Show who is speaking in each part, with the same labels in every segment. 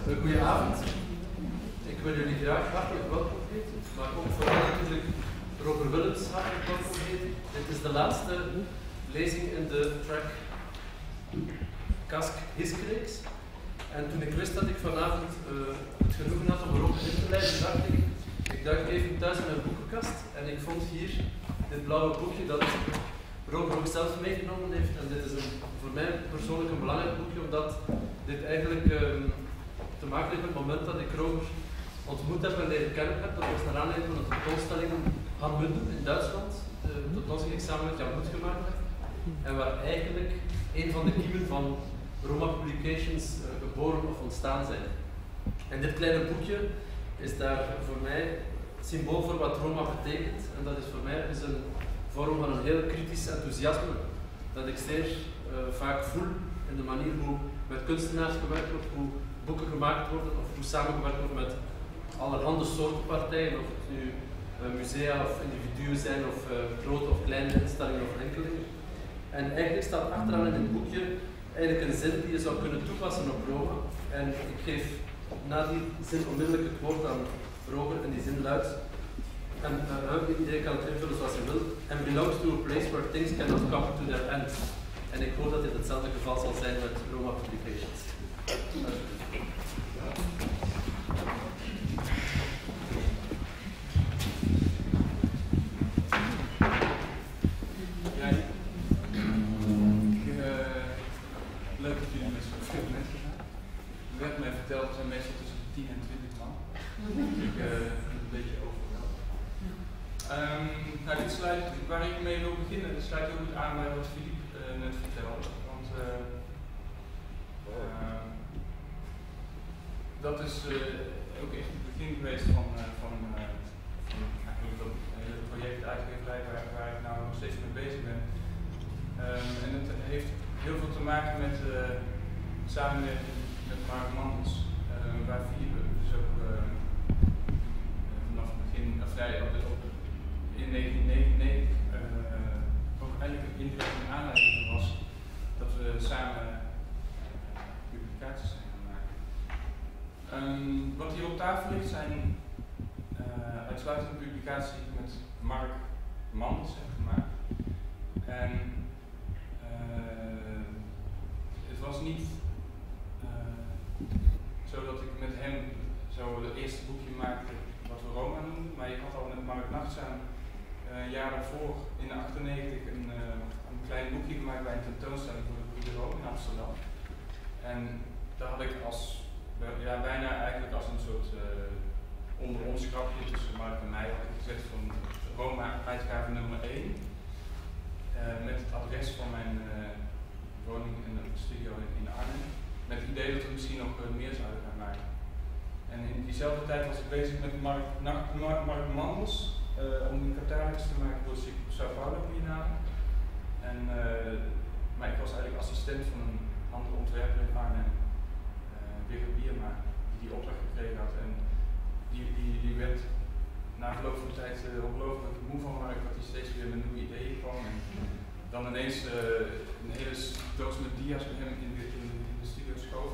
Speaker 1: Goedenavond. Ik wil jullie graag hartelijk welkom heten, maar ook vooral natuurlijk Roger Willems hartelijk welkom heten. Dit is de laatste lezing in de track Kask Hiskreeks. En toen ik wist dat ik vanavond het genoegen had om Roger in te leiden, dacht ik duik even thuis in mijn boekenkast en ik vond hier dit blauwe boekje dat Roger ook zelf meegenomen heeft. En dit is voor mij persoonlijk een belangrijk boekje, omdat dit eigenlijk te maken heeft met het moment dat ik Roger ontmoet heb en leren kennen heb. Dat was naar aanleiding van de tentoonstelling Han Munden in Duitsland, de tentoonstelling die ik samen met Jan Boet gemaakt heb. En waar eigenlijk een van de kiemen van Roma Publications geboren of ontstaan zijn. En dit kleine boekje is daar voor mij symbool voor wat Roma betekent. En dat is voor mij dus een vorm van een heel kritisch enthousiasme dat ik zeer vaak voel in de manier hoe met kunstenaars gewerkt wordt, hoe boeken gemaakt worden of hoe samengewerkt wordt met allerhande soorten partijen, of het nu musea of individuen zijn of grote of kleine instellingen of enkelingen. En eigenlijk staat achteraan in dit boekje eigenlijk een zin die je zou kunnen toepassen op Roma. En ik geef na die zin onmiddellijk het woord aan Roger en die zin luidt. En iedereen kan het invullen zoals hij wil. And belongs to a place where things cannot come to their end. En ik hoop dat dit hetzelfde geval zal zijn met Roma Publications.
Speaker 2: Leuk dat jullie met zoveel mensen zijn. Er werd mij verteld, er zijn meestal tussen de 10 en 20 man. Ik een beetje overweldigd. Nou, dit sluit, waar ik mee wil beginnen, dat sluit heel goed aan bij wat Philippe net vertelde. Want dat is ook echt het begin geweest van eigenlijk dat hele project uitgeverij waar ik nou nog steeds mee bezig ben. En het heeft heel veel te maken met samenwerking met Mark Mandels, waar Philippe dus ook vanaf het begin, of nee, in 1999 ook eigenlijk een indirecte aanleiding was dat we samen publicaties zijn gaan maken. Wat hier op tafel ligt zijn uitsluitend publicaties die ik met Mark Mandels heb gemaakt. En het was niet zo dat ik met hem zo het eerste boekje maakte wat we Roma noemden, maar ik had al met Mark Nachtsam een jaar daarvoor, in 1998, een klein boekje gemaakt bij een tentoonstelling voor de Bureau in Amsterdam. En daar had ik bijna eigenlijk als een soort onder ons grapje tussen Mark en mij had ik gezegd van Roma uitgave nummer 1. Met het adres van mijn woning en de studio in Arnhem. Met het idee dat we misschien nog meer zouden gaan maken. En in diezelfde tijd was ik bezig met Mark Mandels om een catalogus te maken voor de Sao Paulo Biennale. Maar ik was eigenlijk assistent van een andere ontwerper in Arnhem, Wigger Bierma, die opdracht gekregen had. En die werd na verloop van de tijd ongelooflijk moe van Mark, dat hij steeds weer met nieuwe ideeën kwam. En dan ineens een hele doos met dia's met hem in de studio schoof.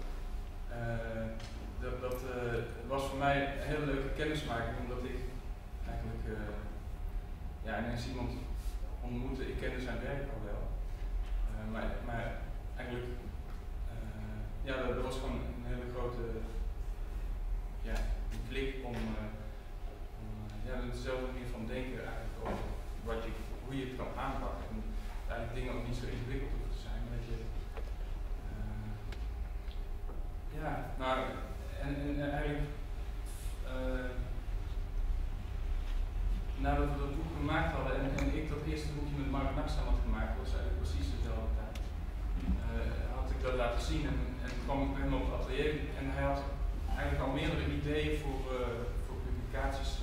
Speaker 2: Dat was voor mij een hele leuke kennismaking, omdat ik eigenlijk ineens iemand ontmoette. Ik kende zijn werk al wel, maar eigenlijk dat was gewoon een hele grote klik om dezelfde manier van denken eigenlijk over hoe je het kan aanpakken. En eigenlijk dingen ook niet zo ingewikkeld hoeven te zijn, maar dat je eigenlijk nadat we dat boek gemaakt hadden en ik dat eerste boekje met Mark Nachtsam had gemaakt, was eigenlijk precies dezelfde tijd. Had ik dat laten zien en kwam ik bij hem op het atelier en hij had eigenlijk al meerdere ideeën voor publicaties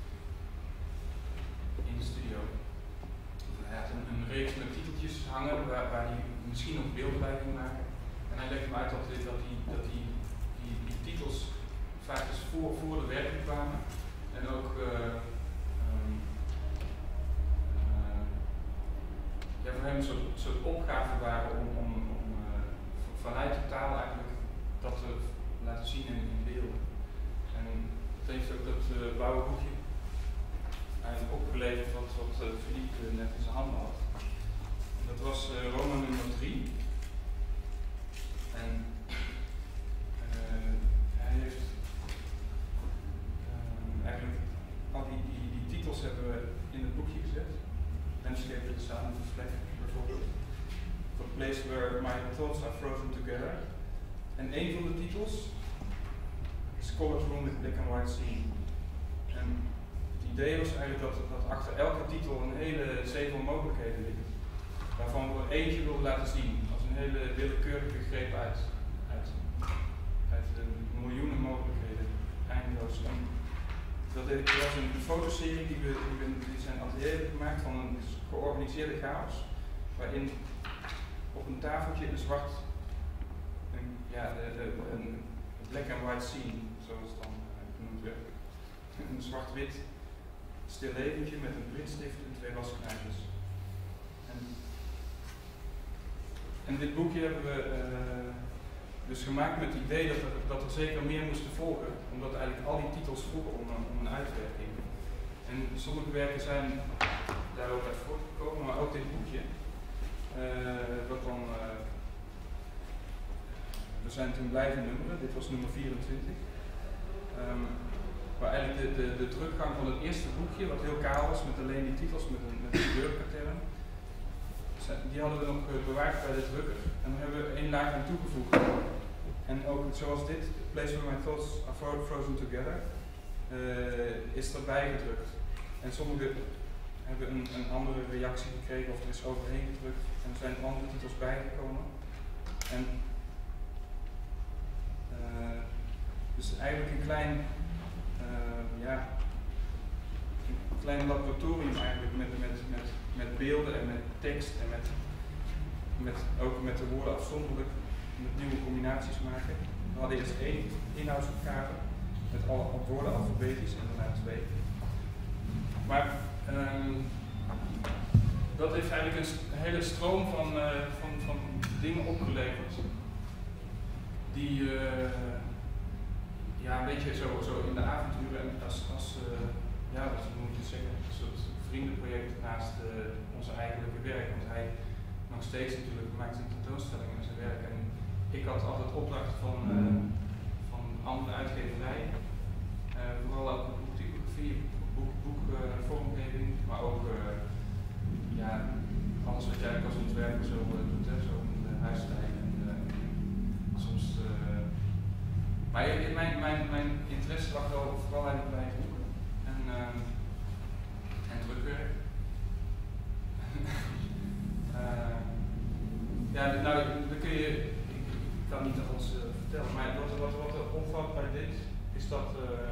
Speaker 2: in de studio. Hij had een reeks met titeltjes hangen waar hij misschien nog beelden bij ging maken. En hij legde me uit dat die titels vaak dus voor de werking kwamen. En ook voor hem een soort opgave waren om vanuit de taal eigenlijk dat te laten zien in beelden. En het heeft ook dat blauwe boekje eigenlijk opgeleverd wat Philippe net in zijn handen had. En dat was Roma nummer 3. En hij heeft eigenlijk al die titels hebben we in het boekje gezet. Landscape with the Sound of the Flag bijvoorbeeld. For a place where my thoughts are frozen together. En een van de titels is Colored Room with Black and White Scene. En het idee was eigenlijk dat achter elke titel een hele zee van mogelijkheden ligt. Waarvan we eentje wilden laten zien, als een hele willekeurige greep uit de miljoenen mogelijkheden, eindeloos. En dat was een fotoserie die we in zijn atelier hebben gemaakt van een georganiseerde chaos, waarin op een tafeltje een zwart, een black and white scene, zoals het dan genoemd werd, een zwart-wit stil leventje met een blitstift en 2 wasknijpers. En dit boekje hebben we dus gemaakt met het idee dat er zeker meer moesten volgen, omdat eigenlijk al die titels vroegen om een uitwerking. En sommige werken zijn daar ook uit voortgekomen, maar ook dit boekje. We zijn toen blijven nummeren, dit was nummer 24. Maar eigenlijk de teruggang van het eerste boekje, wat heel kaal was, met alleen die titels, met een kleurpatroon. Die hadden we nog bewaard bij de drukker en daar hebben we 1 laag aan toegevoegd. En ook zoals dit, Place Where My Thoughts Are Frozen Together, is erbij gedrukt. En sommigen hebben een andere reactie gekregen of er is overheen gedrukt en er zijn andere titels bijgekomen. En dus eigenlijk een klein laboratorium eigenlijk met beelden en met tekst en ook met de woorden afzonderlijk met nieuwe combinaties maken. We hadden eerst 1 inhoudsopgave met alle woorden alfabetisch en daarna 2. Maar dat heeft eigenlijk een hele stroom van dingen opgeleverd die een beetje zo in de avonturen en wat moet je zeggen, een soort vriendenproject naast onze eigenlijke werk. Want hij nog steeds natuurlijk maakt zijn tentoonstellingen en zijn werk. En ik had altijd opdracht van andere uitgeverijen, vooral ook boektypografie, boekvormgeving, maar ook alles wat jij als ontwerper zo doet, zo in de huisstijl en soms. Maar mijn interesse lag wel vooral eigenlijk bij boeken en drukwerk. Dan kun je, ik kan niet alles vertellen, maar wat er opvalt bij dit is dat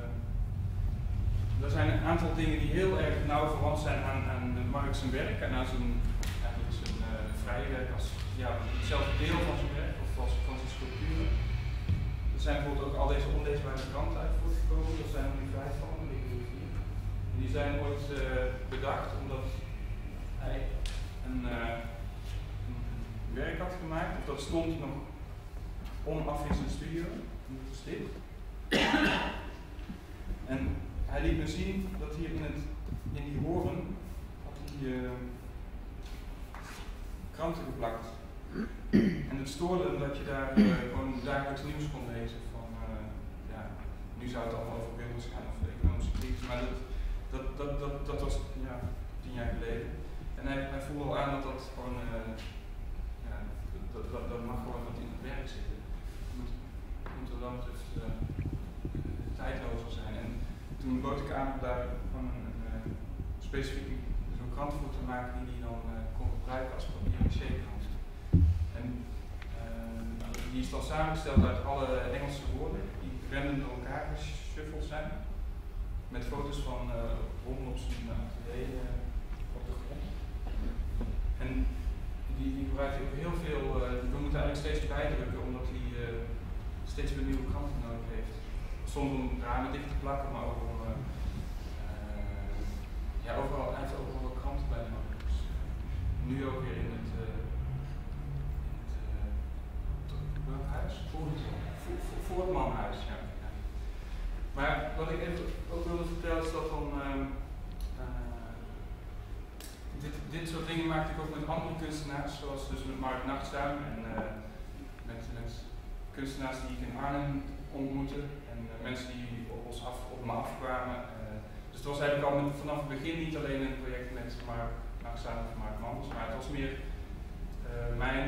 Speaker 2: er zijn een aantal dingen die heel erg nauw verwant zijn aan Mark zijn werk en aan zijn vrije werk als hetzelfde deel van zijn werk of van zijn sculpturen. Er zijn bijvoorbeeld ook al deze onleesbare kranten uit voortgekomen, daar zijn er nu 5 van, die zijn ooit bedacht omdat hij een werk had gemaakt, of dat stond nog onaf in zijn studio, en dat is dit. En hij liet me zien dat hier in die horen had hij kranten geplakt. En het stoorde dat je daar gewoon dagelijks nieuws kon lezen van, nu zou het allemaal over Wilders gaan of de economische crisis, maar dat was 10 jaar geleden. En hij voelde al aan dat gewoon, dat mag gewoon wat in het werk zitten. Het moet er dan dus tijdlozer zijn. En toen bood ik aan om daar gewoon een specifieke zo'n krant voor te maken die dan kon gebruiken als papier-maché-krant. En die is dan samengesteld uit alle Engelse woorden die random door elkaar geshuffeld zijn. Met foto's van Ron op zijn atelier op de grond. En die gebruikt ook heel veel, we moeten eigenlijk steeds bijdrukken omdat hij steeds weer nieuwe kranten nodig heeft. Soms om ramen dicht te plakken, maar ook om, overal, hij heeft overal wel kranten bij nodig. Dus, nu ook weer in het huis. voor het manhuis. Ja. Maar wat ik even ook wilde vertellen is dat dan dit soort dingen maakte ik ook met andere kunstenaars, zoals dus met Mark Nachtzuim en met kunstenaars die ik in Arnhem ontmoette en mensen die op me afkwamen. Dus het was eigenlijk al vanaf het begin niet alleen een project met Mark Nachtzuim of Mark Manders, maar het was meer mijn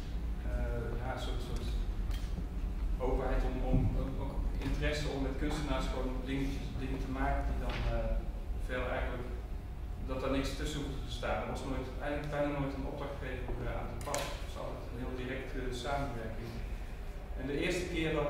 Speaker 2: soort openheid om ook interesse om met kunstenaars gewoon dingen te maken die dan verder eigenlijk dat daar niks tussen hoefde te staan. Er was eigenlijk bijna nooit een opdrachtgever aan te pas. Het was altijd een heel directe samenwerking. En de eerste keer dat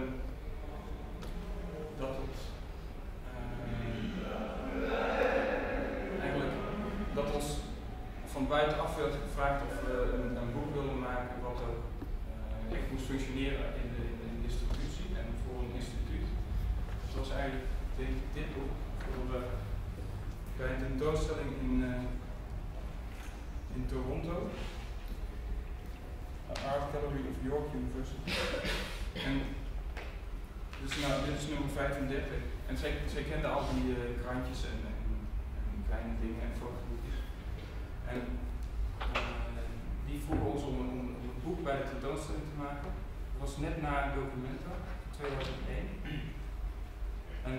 Speaker 2: ons van buitenaf werd gevraagd of we een boek wilden maken wat ook echt moest functioneren in de institutie en voor een instituut. Dat was eigenlijk dit boek bij een tentoonstelling in Toronto, Art Gallery of York University. En dus, dit is nummer 35. En zij kende al die krantjes en kleine dingen en fotoboekjes. En die vroegen ons om een boek bij de tentoonstelling te maken. Dat was net na Documenta, 2001. En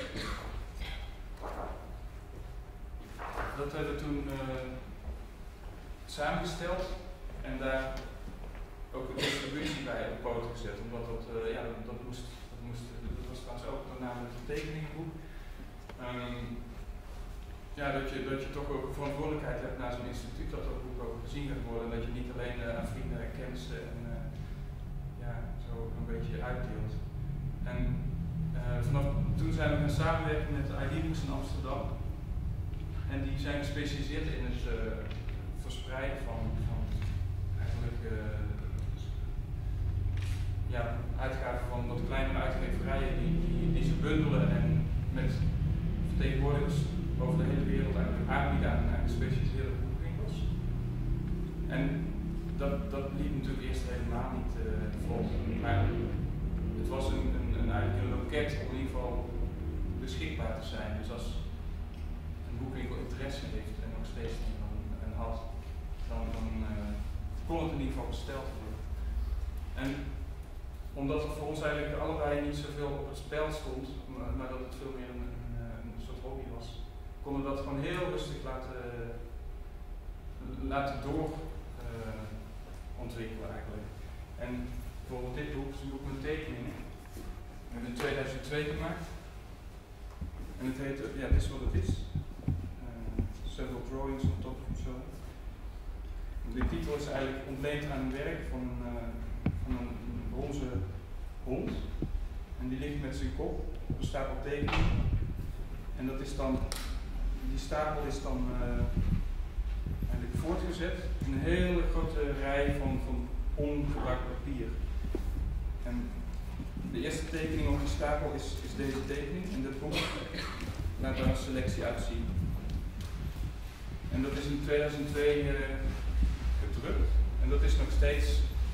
Speaker 2: dat hebben we toen samengesteld en daar ook een distributie bij op poten gezet, omdat dat was trouwens ook daarna met een tekeningenboek. Dat je toch ook een verantwoordelijkheid hebt naar zo'n instituut dat dat boek ook gezien gaat worden en dat je niet alleen aan vrienden en kennissen en zo een beetje uitdeelt. En vanaf toen zijn we gaan samenwerken met ID-boeks in Amsterdam. En die zijn gespecialiseerd in het verspreiden van eigenlijk uitgaven van wat kleinere uitgeverijen die ze bundelen en met vertegenwoordigers over de hele wereld eigenlijk aanbieden aan gespecialiseerde boekwinkels. En dat liep natuurlijk eerst helemaal niet vol. Maar het was eigenlijk een loket om in ieder geval beschikbaar te zijn. Dus als boekwinkel interesse heeft en nog steeds en had, dan kon het in ieder geval besteld worden. En omdat het voor ons eigenlijk allebei niet zoveel op het spel stond, maar dat het veel meer een soort hobby was, konden we dat gewoon heel rustig laten doorontwikkelen eigenlijk. En bijvoorbeeld dit boek is een boek met tekeningen. We hebben in 2002 gemaakt. En het heet, dit is wat het is. Several drawings on top of each other. De titel is eigenlijk ontleend aan een werk van een bronzen hond. En die ligt met zijn kop op een stapel tekeningen. En dat is dan, die stapel is dan eigenlijk voortgezet in een hele grote rij van ongebruikt papier. En de eerste tekening op die stapel is deze tekening. En dit boek laat daar een selectie uitzien. En dat is in 2002 gedrukt. En dat is nog steeds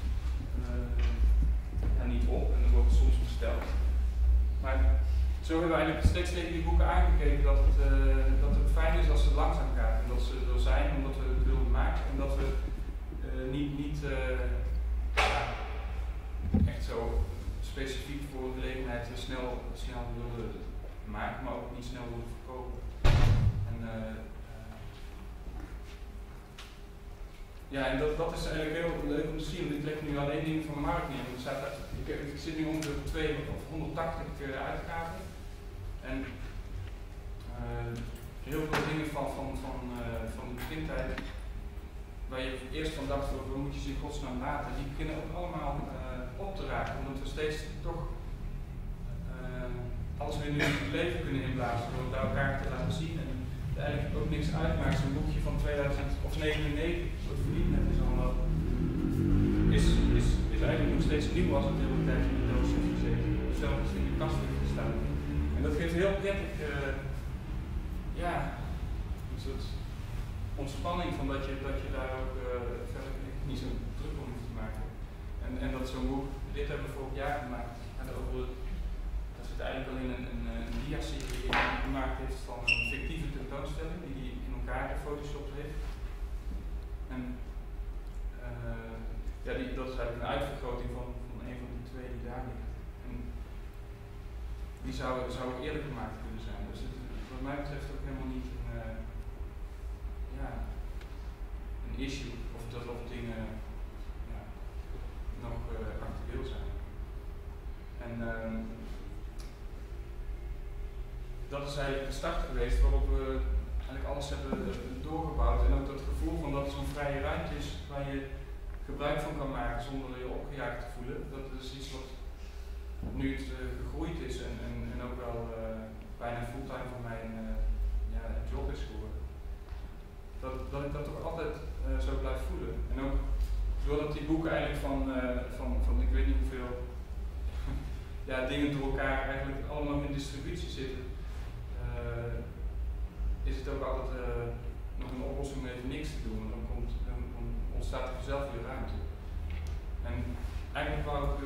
Speaker 2: niet op. En dat wordt soms besteld. Maar zo hebben we eigenlijk steeds tegen die boeken aangekeken dat het fijn is als het langzaam gaat. En dat ze er zijn omdat we het willen maken. En dat we niet echt zo specifiek voor een gelegenheid snel willen maken, maar ook niet snel willen verkopen. En dat is eigenlijk heel leuk om te zien, want ik leg nu alleen dingen van de markt neer. Ik zit nu ongeveer 200 of 180 uitgaven. En heel veel dingen van de begintijd, waar je eerst van dacht, waar moet je ze in godsnaam laten, die beginnen ook allemaal op te raken, omdat we steeds toch alles weer nu in het leven kunnen inblazen door het bij elkaar te laten zien. En eigenlijk ook niks uitmaakt. Zo'n boekje van 2099, wat verdiend net is allemaal, is eigenlijk nog steeds nieuw als het de hele tijd in de doos heeft gezeten. Zelfs in de kast heeft gestaan. En dat geeft heel prettig, een soort ontspanning van dat je daar ook verder niet zo druk om hoeft te maken. En dat zo'n boek dit hebben we vorig jaar gemaakt. Daar zit eigenlijk alleen een dia-serie in die hij gemaakt heeft van een fictieve tentoonstelling die hij in elkaar gefotoshopt heeft. En ja, dat is eigenlijk een uitvergroting van een van die twee die daar ligt. En die zou ook eerder gemaakt kunnen zijn. Dus het is wat mij betreft ook helemaal niet een issue of dingen nog actueel zijn. En dat is eigenlijk de start geweest waarop we eigenlijk alles hebben doorgebouwd. En ook dat gevoel van dat het zo'n vrije ruimte is waar je gebruik van kan maken zonder je opgejaagd te voelen. Dat is iets wat nu het gegroeid is en ook wel bijna fulltime van mijn job is geworden. Dat ik dat toch altijd zo blijf voelen. En ook doordat die boeken eigenlijk van ik weet niet hoeveel dingen door elkaar eigenlijk allemaal in distributie zitten, is het ook altijd nog een oplossing om even niks te doen. Dan ontstaat er vanzelf weer ruimte. En eigenlijk wou ik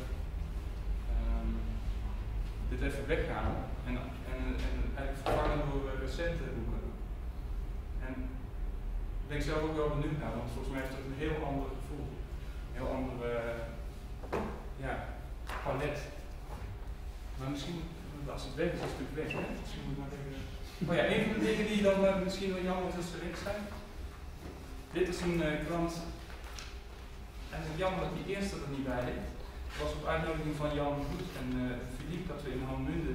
Speaker 2: dit even weghalen en eigenlijk vervangen door recente boeken. En ik ben zelf ook wel benieuwd naar, want volgens mij heeft het een heel ander gevoel. Een heel ander palet. Maar misschien, als het weg is, is het natuurlijk weg. Hè? Misschien moet ik maar even... Oh ja, een van de dingen die dan misschien wel jammer is als ze weg zijn. Dit is een krant. En het is jammer dat die eerste er niet bij ligt. Het was op uitnodiging van Jan Goed en Philippe dat we in Hanmunde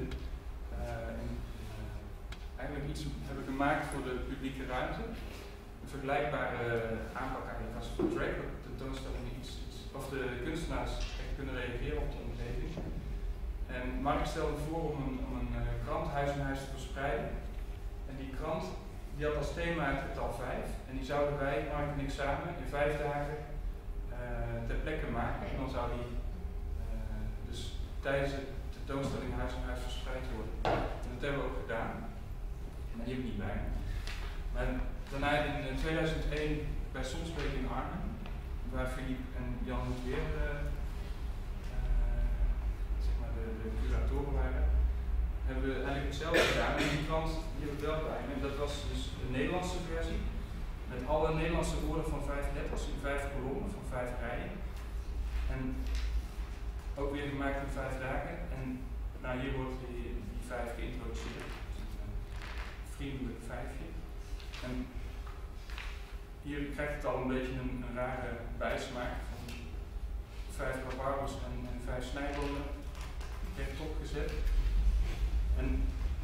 Speaker 2: eigenlijk iets hebben gemaakt voor de publieke ruimte. Een vergelijkbare aanpak eigenlijk als voor Drake, dat de tentoonstelling of de kunstenaars echt kunnen reageren op de omgeving. En Mark stelde voor om een krant huis in huis te verspreiden. En die krant die had als thema het getal 5. En die zouden wij, Mark en ik samen, in 5 dagen ter plekke maken. En dan zou die dus tijdens de tentoonstelling huis in huis verspreid worden. En dat hebben we ook gedaan. Maar die heb ik niet bij me. Maar daarna in 2001 bij Sonsbeek in Arnhem, waar Philippe en Jan Hoed weer de curatoren waren, hebben we eigenlijk hetzelfde gedaan. En die krant die heb ik wel bij me. Dat was dus de Nederlandse versie, met alle Nederlandse woorden van 5 letters in 5 kolommen van 5 rijen. En ook weer gemaakt in 5 dagen. En nou, hier wordt die 5 geïntroduceerd. Een vriendelijk 5je. En hier krijgt het al een beetje een rare bijsmaak van 5 rabarbers en 5 snijbonen rechtop gezet. En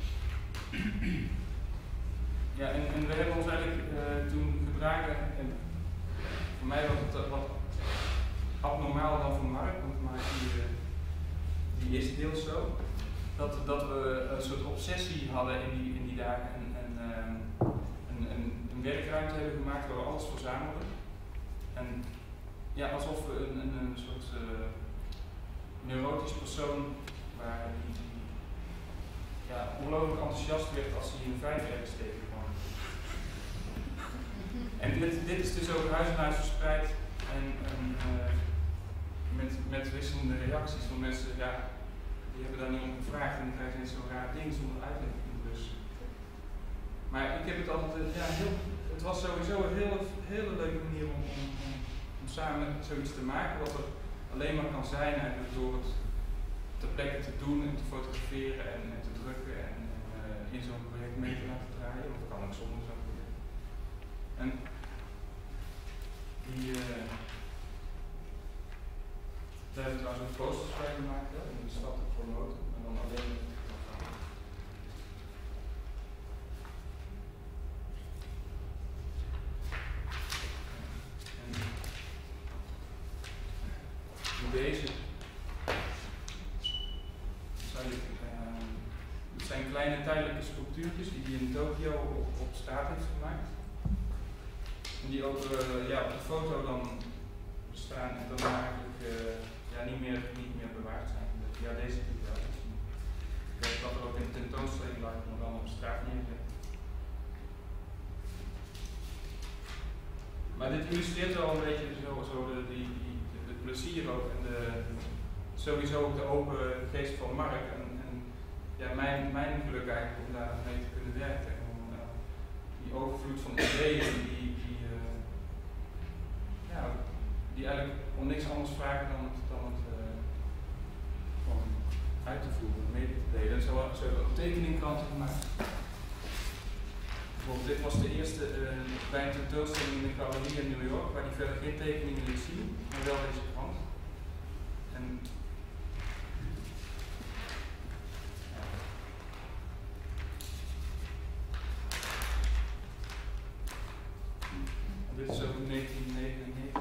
Speaker 2: we hebben ons eigenlijk toen gedragen, en voor mij was het wat abnormaal dan voor Mark, want Mark die is deels zo, dat we een soort obsessie hadden in die dagen en een werkruimte hebben gemaakt waar we alles verzamelden. En ja, alsof we een soort neurotisch persoon waren die ongelooflijk enthousiast werd als hij in 5 ergens tegenkwam. En dit is dus ook huis en huis verspreid en met wisselende reacties van mensen, die hebben daar niet om gevraagd en dan krijg je net zo'n raar ding zonder uitleg. Dus. Maar ik heb het altijd, het was sowieso een hele leuke manier om samen zoiets te maken, wat er alleen maar kan zijn eigenlijk door het ter plekke te doen en te fotograferen en te drukken en in zo'n project mee te laten draaien, of kan ook zonder zo'n project. En daar hebben we trouwens ook posters bij gemaakt om de stad te promoten, en dan alleen met deze het zijn kleine tijdelijke sculptuurtjes die hij in Tokio op straat heeft gemaakt. En die ook op de foto dan bestaan en dan eigenlijk niet meer bewaard zijn. Ja, deze type wel. Ik weet dat er ook in de tentoonstelling lag, maar dan op straat neergelegd. Maar dit illustreert wel een beetje het plezier ook en sowieso ook de open geest van Mark en ja, mijn geluk eigenlijk om daar mee te kunnen werken. Om die overvloed van ideeën die eigenlijk om niks anders vragen dan het gewoon uit te voeren, mee te delen. En zo hebben we ook tekeningkranten gemaakt. Bijvoorbeeld dit was de eerste bij een tentoonstelling in de galerie in New York, waar die verder geen tekeningen liet zien, maar wel deze krant. En dit is ook 1999.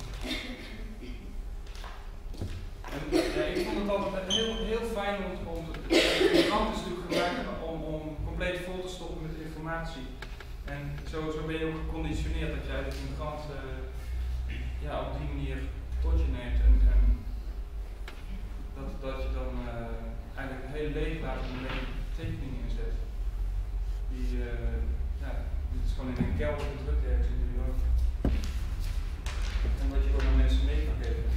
Speaker 2: En ja, ik vond het altijd heel fijn om de krant is natuurlijk gemaakt om compleet vol te stoppen met informatie. En zo ben je ook geconditioneerd dat jij een krant op die manier tot je neemt. En dat je dan eigenlijk een hele leeg laat en alleen tekeningen inzet. Dit is gewoon in een kelder gedrukt ergens in New York. En dat je gewoon aan mensen mee kan geven.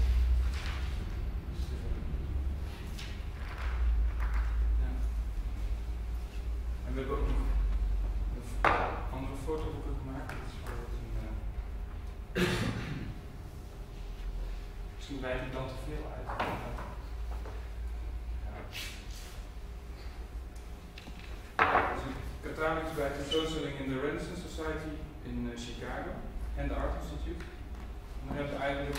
Speaker 2: En we hebben ook nog andere fotoboeken gemaakt. Dit is misschien wijt ik dan te veel uit. Catalogus bij tentoonstelling in de Renaissance Society in Chicago en de Art Institute. En dan hebben we eigenlijk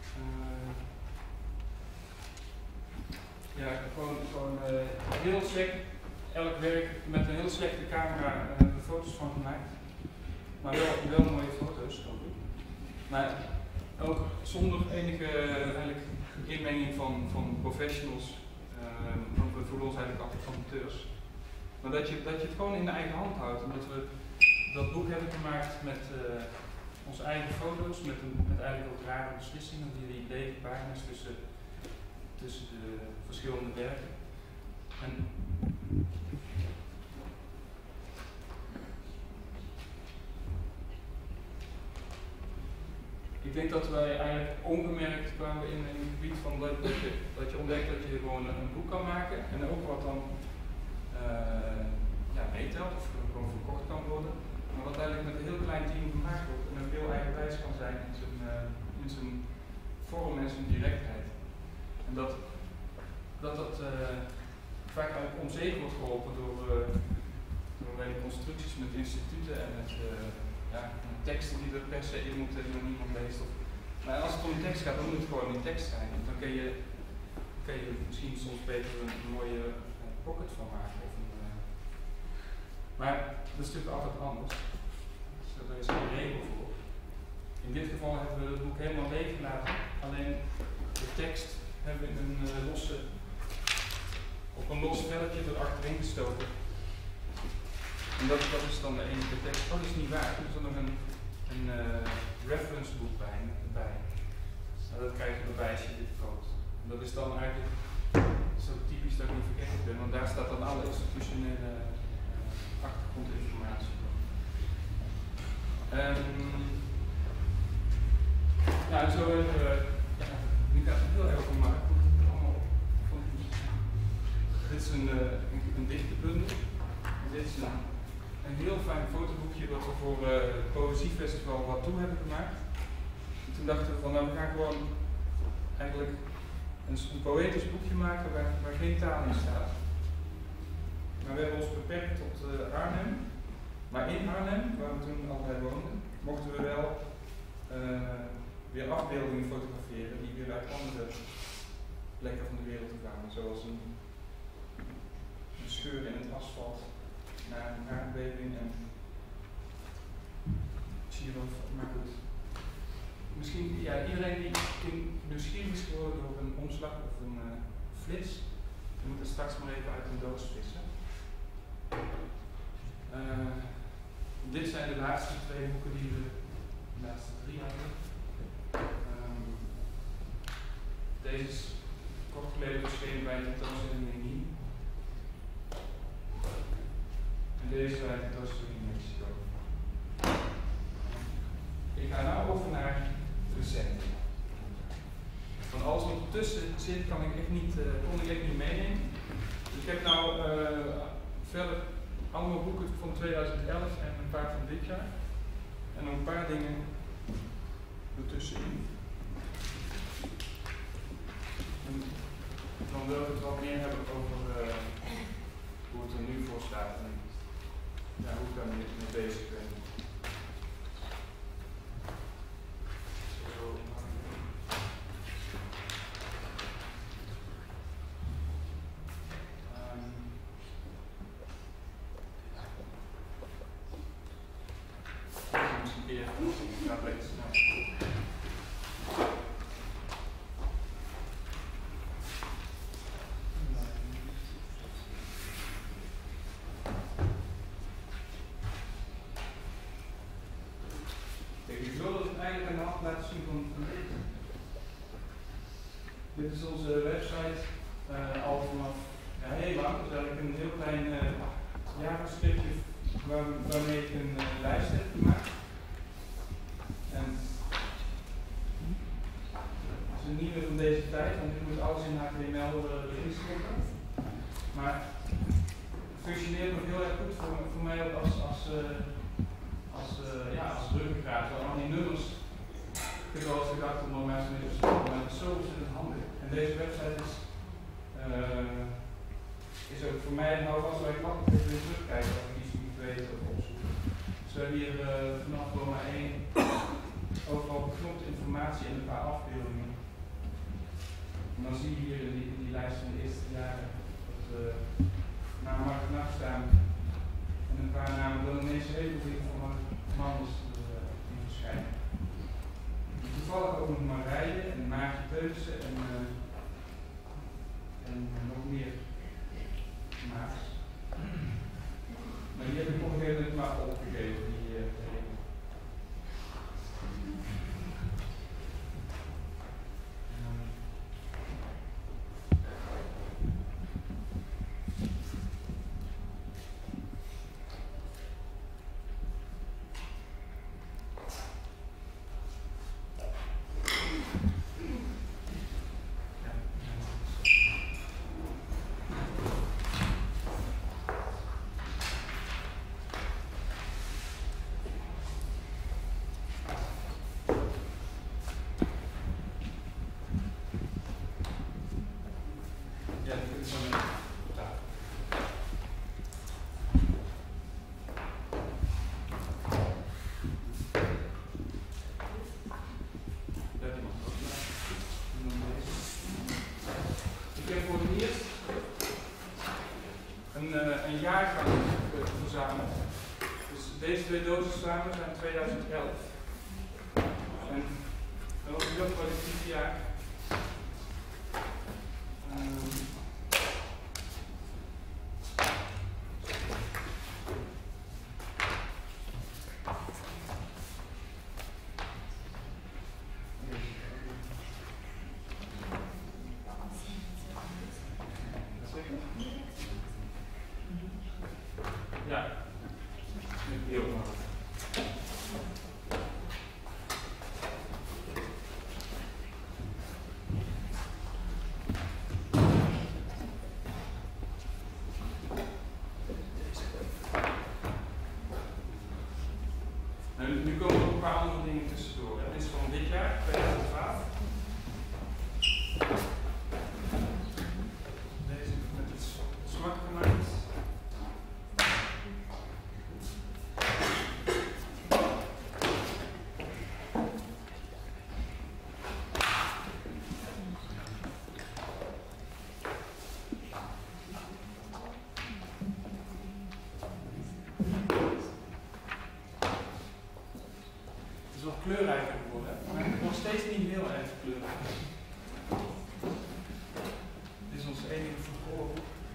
Speaker 2: gewoon heel slecht, elk werk met een heel slechte camera foto's van gemaakt. Maar wel mooie foto's. Maar ook zonder enige eigenlijk inmenging van professionals. Want we voelen ons eigenlijk altijd amateurs. Maar dat je het gewoon in de eigen hand houdt. Omdat we dat boek hebben gemaakt met onze eigen foto's, met eigenlijk ook rare beslissingen, die lege pagina's tussen de verschillende werken. En ik denk dat wij eigenlijk ongemerkt kwamen in een gebied van dat je ontdekt dat je gewoon een boek kan maken en ook wat dan meetelt of gewoon verkocht kan worden. Maar wat eigenlijk met een heel klein team gemaakt wordt en ook heel eigenwijs kan zijn in zijn vorm en zijn directheid. En dat vaak eigenlijk omzeep wordt geholpen door constructies met instituten en met teksten die er per se in moeten, die nog niemand leest. Maar als het om tekst gaat, dan moet het gewoon in tekst zijn. Dan kun je misschien soms beter een mooie pocket van maken. Maar dat is natuurlijk altijd anders. Dus daar is geen regel voor. In dit geval hebben we het boek helemaal leeg gelaten. Alleen de tekst hebben we op een los velletje erachterin gestoken. En dat is dan de enige tekst. Oh, dat is niet waar. Er is dan nog een reference boek bij. Nou, dat krijg je erbij als je dit koopt. En dat is dan eigenlijk zo typisch dat ik niet vergeten ben, want daar staat dan alle institutionele achtergrondinformatie. En zo hebben we, nu gaat het heel erg om Mark. Dit is een dichterbundel. Dit is een heel fijn fotoboekje dat we voor het Poëziefestival Wat Toe hebben gemaakt. En toen dachten we van, nou, we gaan gewoon eigenlijk een poëtisch boekje maken waar geen taal in staat. Maar we hebben ons beperkt tot Arnhem. Maar in Arnhem, waar we toen altijd woonden, mochten we wel weer afbeeldingen fotograferen die weer uit andere plekken van de wereld kwamen. Zoals een scheur in het asfalt na een aardbeving en zie je wel, maar goed. Misschien, iedereen die nieuwsgierig is geworden door een omslag of een flits, die moet er straks maar even uit een doos vissen. Dit zijn de laatste twee boeken die we de laatste 3 hadden. Deze is kort geleden verschenen bij een tentoonstelling in Wien. En deze bij een tentoonstelling in Mexico. Ik ga nu over naar recenten. Van alles wat ertussen gecompliceerd, kon ik echt niet meenemen. Dus ik heb nou verder allemaal boeken van 2011 en een paar van dit jaar. En nog een paar dingen ertussenin. En dan wil ik het wat meer hebben over hoe het er nu voor staat en ja, hoe ik daar mee bezig ben. Ik wil het eigenlijk aan de hand laten zien van dit. Dit is onze website al vanaf heel lang. Dus eigenlijk een heel klein JavaScriptje waarmee ik een lijst heb gemaakt. En het is niet meer van deze tijd, want nu moet alles in HTML erin stoppen. Maar het functioneert nog heel erg goed voor mij ook als ruggengraat. Al die nummers, ik heb wel eens gedacht om mensen mee te stoppen, maar het is zo ontzettend handig. En deze website is ook voor mij nou vast wel makkelijk even weer terugkijken als ik iets moet weten of opzoeken. Dus we hebben hier vanaf Roma 1 overal beknopte informatie en een paar afbeeldingen. En dan zie je hier in die lijst van de eerste jaren dat naam Mark Nacht staan en een paar namen dan ineens heel veel van Manders die verschijnen. Toevallig ook nog Marije en Maartje Teutse en nog meer Maas. Maar die heb ik op een gegeven moment maar opgegeven. Een jaargang verzameld. Dus deze twee dozen samen zijn 2011. En dat was een heel productief jaar. Ja, heel goed. Nu komen er ook een paar andere dingen tussendoor. Dit is van dit jaar, 2012. Deze met het zwart gemaakt. Het is wat kleurrijker geworden, maar nog steeds niet heel erg kleurrijk. Dit is ons enige verkoren.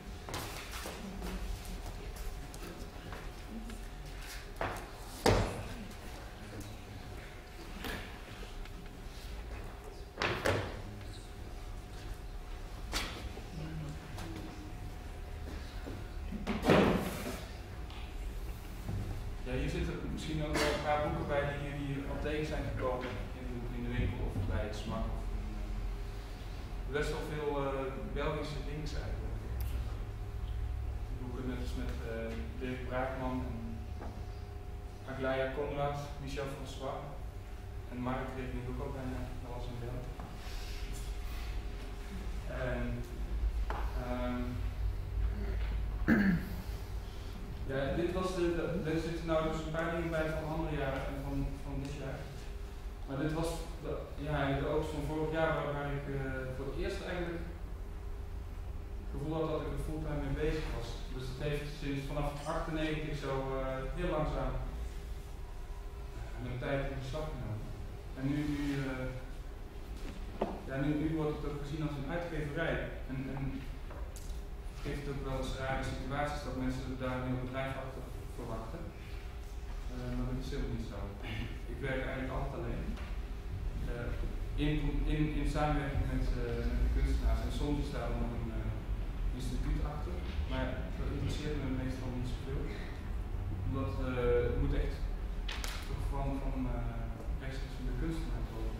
Speaker 2: Ja, hier zitten misschien ook wel een paar boeken bij die jullie al tegen zijn gekomen in de winkel of bij het SMAK of best wel veel Belgische links eigenlijk. Die boeken net als met Dirk Braakman en Aglaia Conrad, Michel François en Mark kreeg nu ook al bijna alles in beeld. Ja, dit was er zitten nou dus een paar dingen bij van andere jaren en van dit jaar. Maar dit was de oogst van vorig jaar waar ik voor het eerst eigenlijk het gevoel had dat ik er fulltime mee bezig was. Dus het heeft sinds vanaf 98 zo heel langzaam mijn tijd in beslag genomen. En nu wordt het ook gezien als een uitgeverij. En geeft het ook wel eens rare situaties dat mensen daar een heel bedrijf achter verwachten. Maar dat is helemaal niet zo. Ik werk eigenlijk altijd alleen. In samenwerking met de kunstenaars. En soms is daar nog een instituut achter. Maar dat interesseert me meestal niet zoveel. Omdat het moet echt van rechtstreeks van de kunstenaar worden.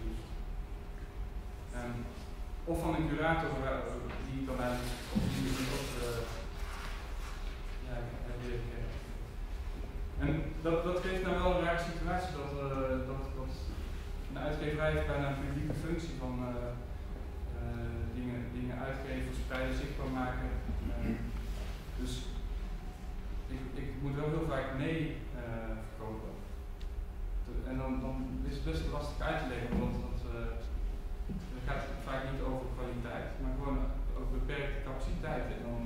Speaker 2: Of van een curator die kan eigenlijk en dat geeft nou wel een rare situatie dat een uitgeverij heeft bijna een publieke functie van dingen uitgeven, verspreiden, zichtbaar maken. Dus ik moet wel heel vaak nee verkopen. En dan is het best lastig uit te leggen, want het gaat vaak niet over kwaliteit, maar gewoon over beperkte capaciteit. En dan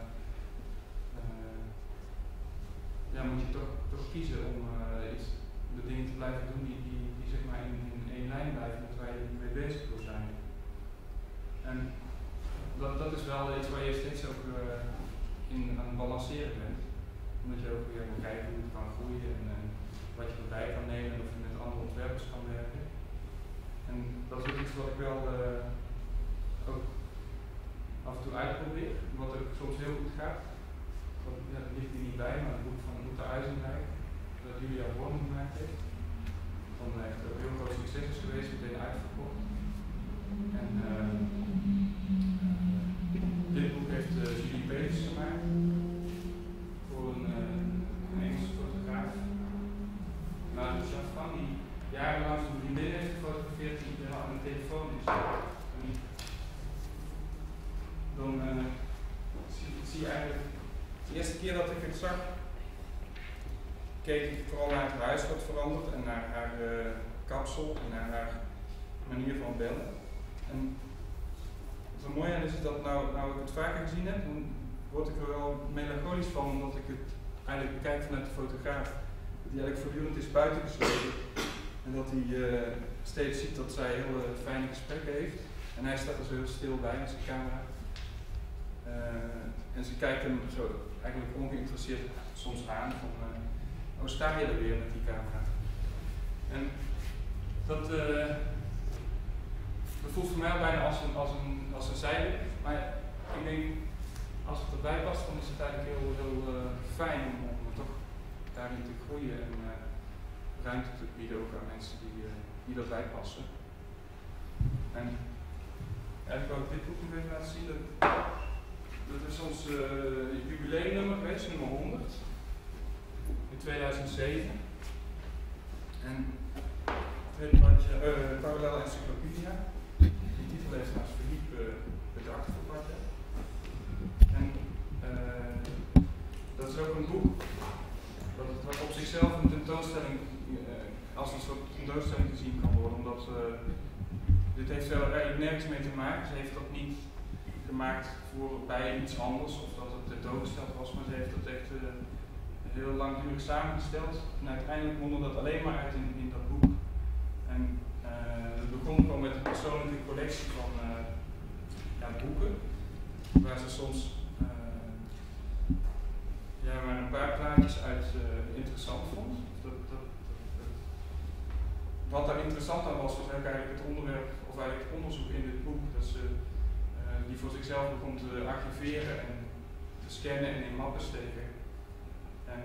Speaker 2: moet je toch kiezen om de dingen te blijven doen die zeg maar in één lijn blijven met waar je mee bezig wil zijn. En dat is wel iets waar je steeds ook aan het balanceren bent. Omdat je ook weer moet kijken hoe het kan groeien en wat je erbij kan nemen of je met andere ontwerpers kan werken. En dat is ook iets wat ik wel ook af en toe uitprobeer, wat ook soms heel goed gaat. Dat ligt hier niet bij, maar het boek van Uta Eisenrijk, dat Julia Born gemaakt heeft. Van echt ook heel groot succes is geweest, meteen uitverkocht. En dit boek heeft Julie Peters gemaakt voor een Engelse fotograaf. Maar Jacques die jarenlang zijn vriendin heeft gefotografeerd die aan de telefoon is. Dan zie je eigenlijk, de eerste keer dat ik het zag, keek ik vooral naar het huis wat veranderd en naar haar kapsel en naar haar manier van bellen. En wat mooi aan is dat nou ik het vaker gezien heb, dan word ik er wel melancholisch van, omdat ik het eigenlijk bekijk vanuit de fotograaf. Dat hij eigenlijk voortdurend is buitengesloten en dat hij steeds ziet dat zij heel fijne gesprekken heeft. En hij staat er zo heel stil bij met zijn camera. En ze kijkt hem zo eigenlijk ongeïnteresseerd soms aan van, oh sta je er weer met die camera? En dat voelt voor mij bijna als een zijde, maar ik denk als het erbij past dan is het eigenlijk heel fijn om toch daarin te groeien en ruimte te bieden ook aan mensen die daarbij passen. En eigenlijk wil ik dit boek nog even laten zien. Dat is ons jubileumnummer geweest, nummer 100, in 2007. En het heet Parallel Encyclopedia. Die titel heeft naast Philippe bedacht voor Bartje. En dat is ook een boek wat op zichzelf een tentoonstelling, als een soort tentoonstelling gezien kan worden, omdat dit heeft er eigenlijk nergens mee te maken. Ze heeft dat niet gemaakt bij iets anders of dat het tentoongesteld was, maar ze heeft dat echt heel langdurig samengesteld en uiteindelijk mondde dat alleen maar uit in dat boek. En het begon gewoon met een persoonlijke collectie van boeken, waar ze soms maar een paar plaatjes uit interessant vond. Wat daar interessant aan was eigenlijk het onderwerp, of eigenlijk het onderzoek in dit boek, dat ze die voor zichzelf begon te archiveren en te scannen en in mappen steken. En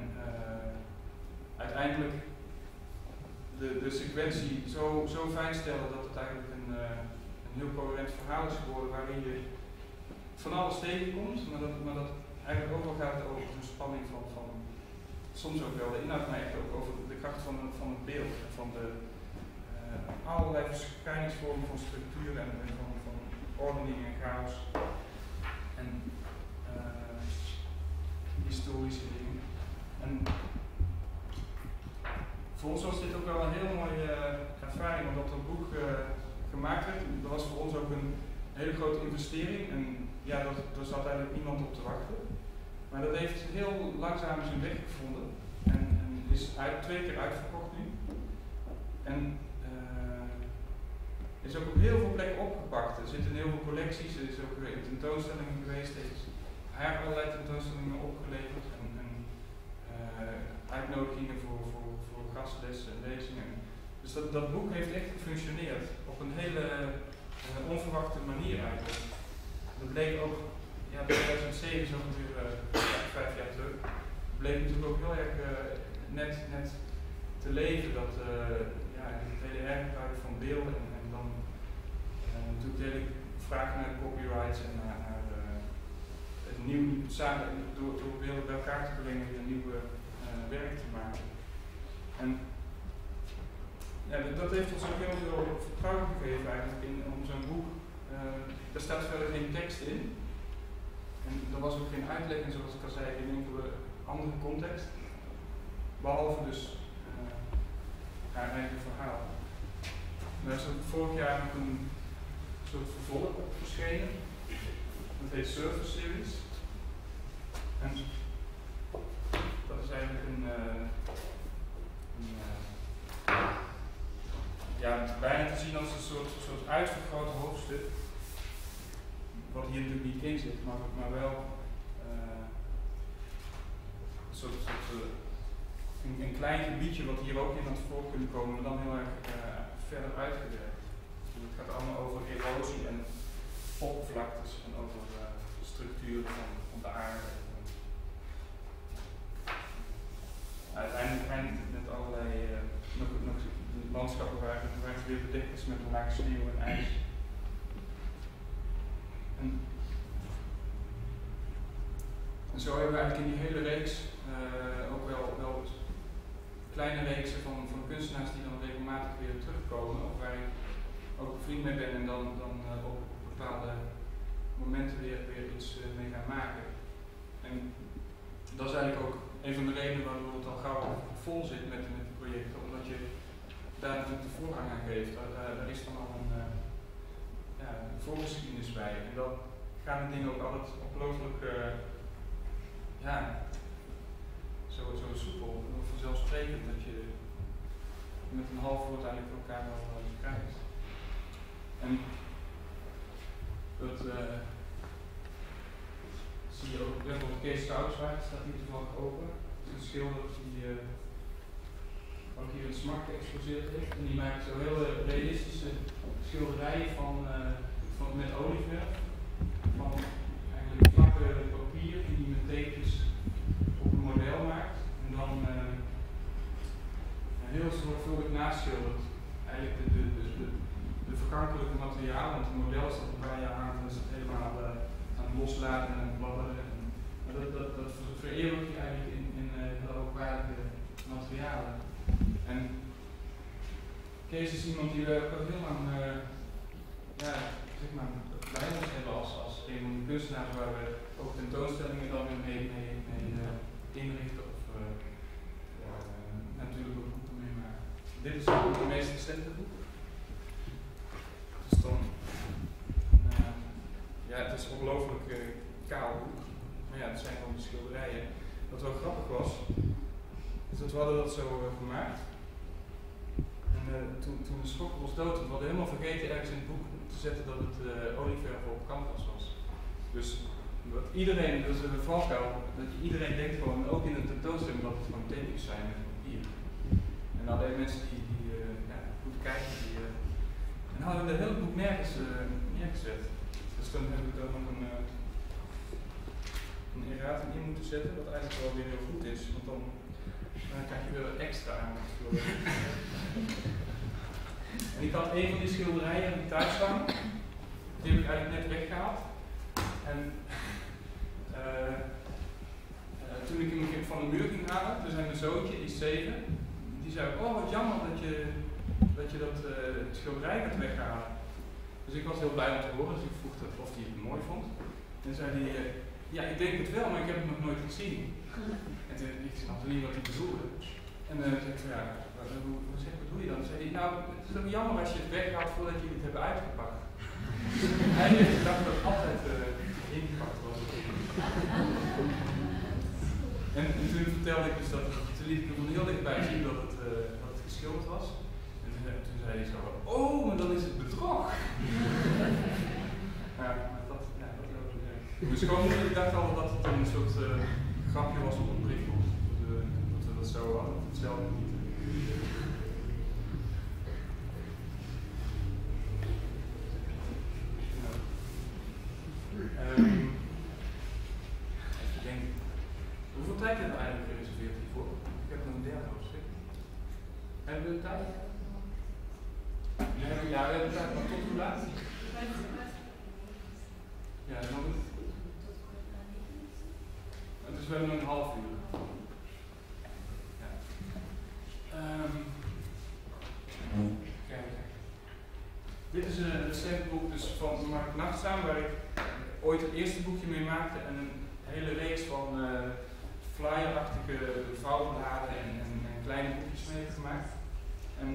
Speaker 2: uiteindelijk de sequentie zo fijn stellen dat het eigenlijk een een heel coherent verhaal is geworden waarin je van alles tegenkomt, maar dat eigenlijk ook wel gaat over de spanning van soms ook wel de inhoud, maar echt ook over de kracht van het beeld en van de allerlei verschijningsvormen van structuur en van ordening en chaos en historische dingen. En voor ons was dit ook wel een heel mooie ervaring, omdat dat boek gemaakt werd. Dat was voor ons ook een hele grote investering en ja, daar zat eigenlijk niemand op te wachten. Maar dat heeft heel langzaam zijn weg gevonden en is 2 keer uitverkocht nu. En is ook op heel veel plekken opgepakt. Er zitten heel veel collecties, er is ook weer tentoonstellingen geweest, heeft haar allerlei tentoonstellingen opgeleverd en uitnodigingen voor gastlessen en lezingen. Dus dat boek heeft echt gefunctioneerd op een hele onverwachte manier eigenlijk. Dat bleek ook, ja, 2007 is ongeveer 5 jaar terug, bleek natuurlijk ook heel erg net te leven dat ja, het hele hergebruik van beelden en dan natuurlijk de hele vraag naar copyrights en naar het nieuw samen door beelden bij elkaar te brengen en een nieuw werk te maken. En ja, dat heeft ons ook heel veel vertrouwen gegeven eigenlijk om zo'n boek. Daar staat verder geen tekst in. En er was ook geen uitleg en zoals ik al zei, geen enkele andere context. Behalve dus haar eigen verhaal. Er is vorig jaar nog een soort vervolg verschenen. Dat heet Surface Series. En dat is eigenlijk ja, het is bijna te zien als een soort uitvergroot hoofdstuk. Wat hier natuurlijk niet in zit, maar wel een klein gebiedje wat hier ook in had voor kunnen komen, maar dan heel erg verder uitgewerkt. Dus het gaat allemaal over erosie en oppervlaktes en over structuren van de aarde. Uiteindelijk eindigt het met allerlei nog landschappen waar het weer bedekt is met laag sneeuw en ijs. En zo hebben we eigenlijk in die hele reeks ook wel kleine reeksen van kunstenaars die dan regelmatig weer terugkomen, of waar ik ook vriend mee ben en dan op bepaalde momenten weer iets mee gaan maken. En dat is eigenlijk ook een van de redenen waardoor het al gauw vol zit met de projecten, omdat je daar natuurlijk de voorrang aan geeft. Daar is dan al een voorgeschiedenis bij. En dan gaan de dingen ook altijd ongelooflijk zo soepel, vanzelfsprekend dat je met een half woord eigenlijk elkaar wel krijgt. En dat zie je ook bijvoorbeeld Kees Koudswaard, staat hier toevallig open. Dat is een schilder die ook hier in Smart geëxposeerd heeft. En die maakt zo heel realistische schilderijen met olieverf. Van eigenlijk vlakke papier die hij met teepjes op een model maakt. En dan heel zorgvuldig naschildert. Eigenlijk de vergankelijke materialen, want het model is dat een paar jaar aan, is het helemaal aan het loslaten en aan het bladderen. Maar dat vereeuwigt je eigenlijk in heel hoogwaardige materialen. En Kees is iemand die we ook heel lang bij ons hebben als een van de kunstenaars waar we ook tentoonstellingen dan mee inrichten of natuurlijk ook boeken mee maken. Dit is ook het meest recente boek. Dus dan, het is een ongelooflijk kaal boek. Maar ja, het zijn gewoon de schilderijen. Wat wel grappig was, is dat we hadden dat zo gemaakt. En toen de schok was dood, we hadden helemaal vergeten ergens in het boek te zetten dat het olieverf op canvas was. Dus iedereen, dus een valkuil, dat iedereen denkt gewoon, ook in een tentoonstelling, dat het gewoon teepjes zijn met papier. En dan hadden mensen die goed kijken, en hadden we het hele boek nergens neergezet. Dus dan heb ik er nog een erratum in moeten zetten, wat eigenlijk wel weer heel goed is, want dan krijg je weer extra aan. En ik had een van die schilderijen thuis staan. die heb ik eigenlijk net weggehaald. En toen ik hem van de muur ging halen, toen zei mijn zoontje, die is 7, die zei, oh wat jammer dat je het schilderij gaat weghalen. Dus ik was heel blij om te horen, dus ik vroeg of hij het mooi vond. En zei hij, ja ik denk het wel, maar ik heb het nog nooit gezien. En toen ik snapte niet wat hij bedoelde. En toen zei ik van ja, wat doe je dan? Toen zei hij, nou het is ook jammer als je het weghaalt voordat jullie het hebben uitgepakt. Hij heeft gedacht dat het altijd ingepakt was. En toen vertelde ik dus dat, toen liet ik hem van heel dichtbij zien dat het geschilderd was. En toen zei hij zo, oh, maar dan is het bedrog. Ja, dat loopt ook weer. Mijn schoonmoeder dacht al dat het een soort grapje was op een brief. Dat we dat zo hadden, hetzelfde niet. Even denken. Hoeveel tijd hebben we eigenlijk gereserveerd hiervoor? Ik heb nog een derde hoofdstuk. Hebben we de tijd? Ja, we hebben de tijd, maar tot hoe laat? Ja, dan moet het. Dus we hebben nog een half uur. Ja. Kijk. Dit is een recent dus van Mark Nachtzaam, waar ik ooit het eerste boekje mee maakte en een hele reeks van flyerachtige vouwbladen en kleine boekjes mee gemaakt. En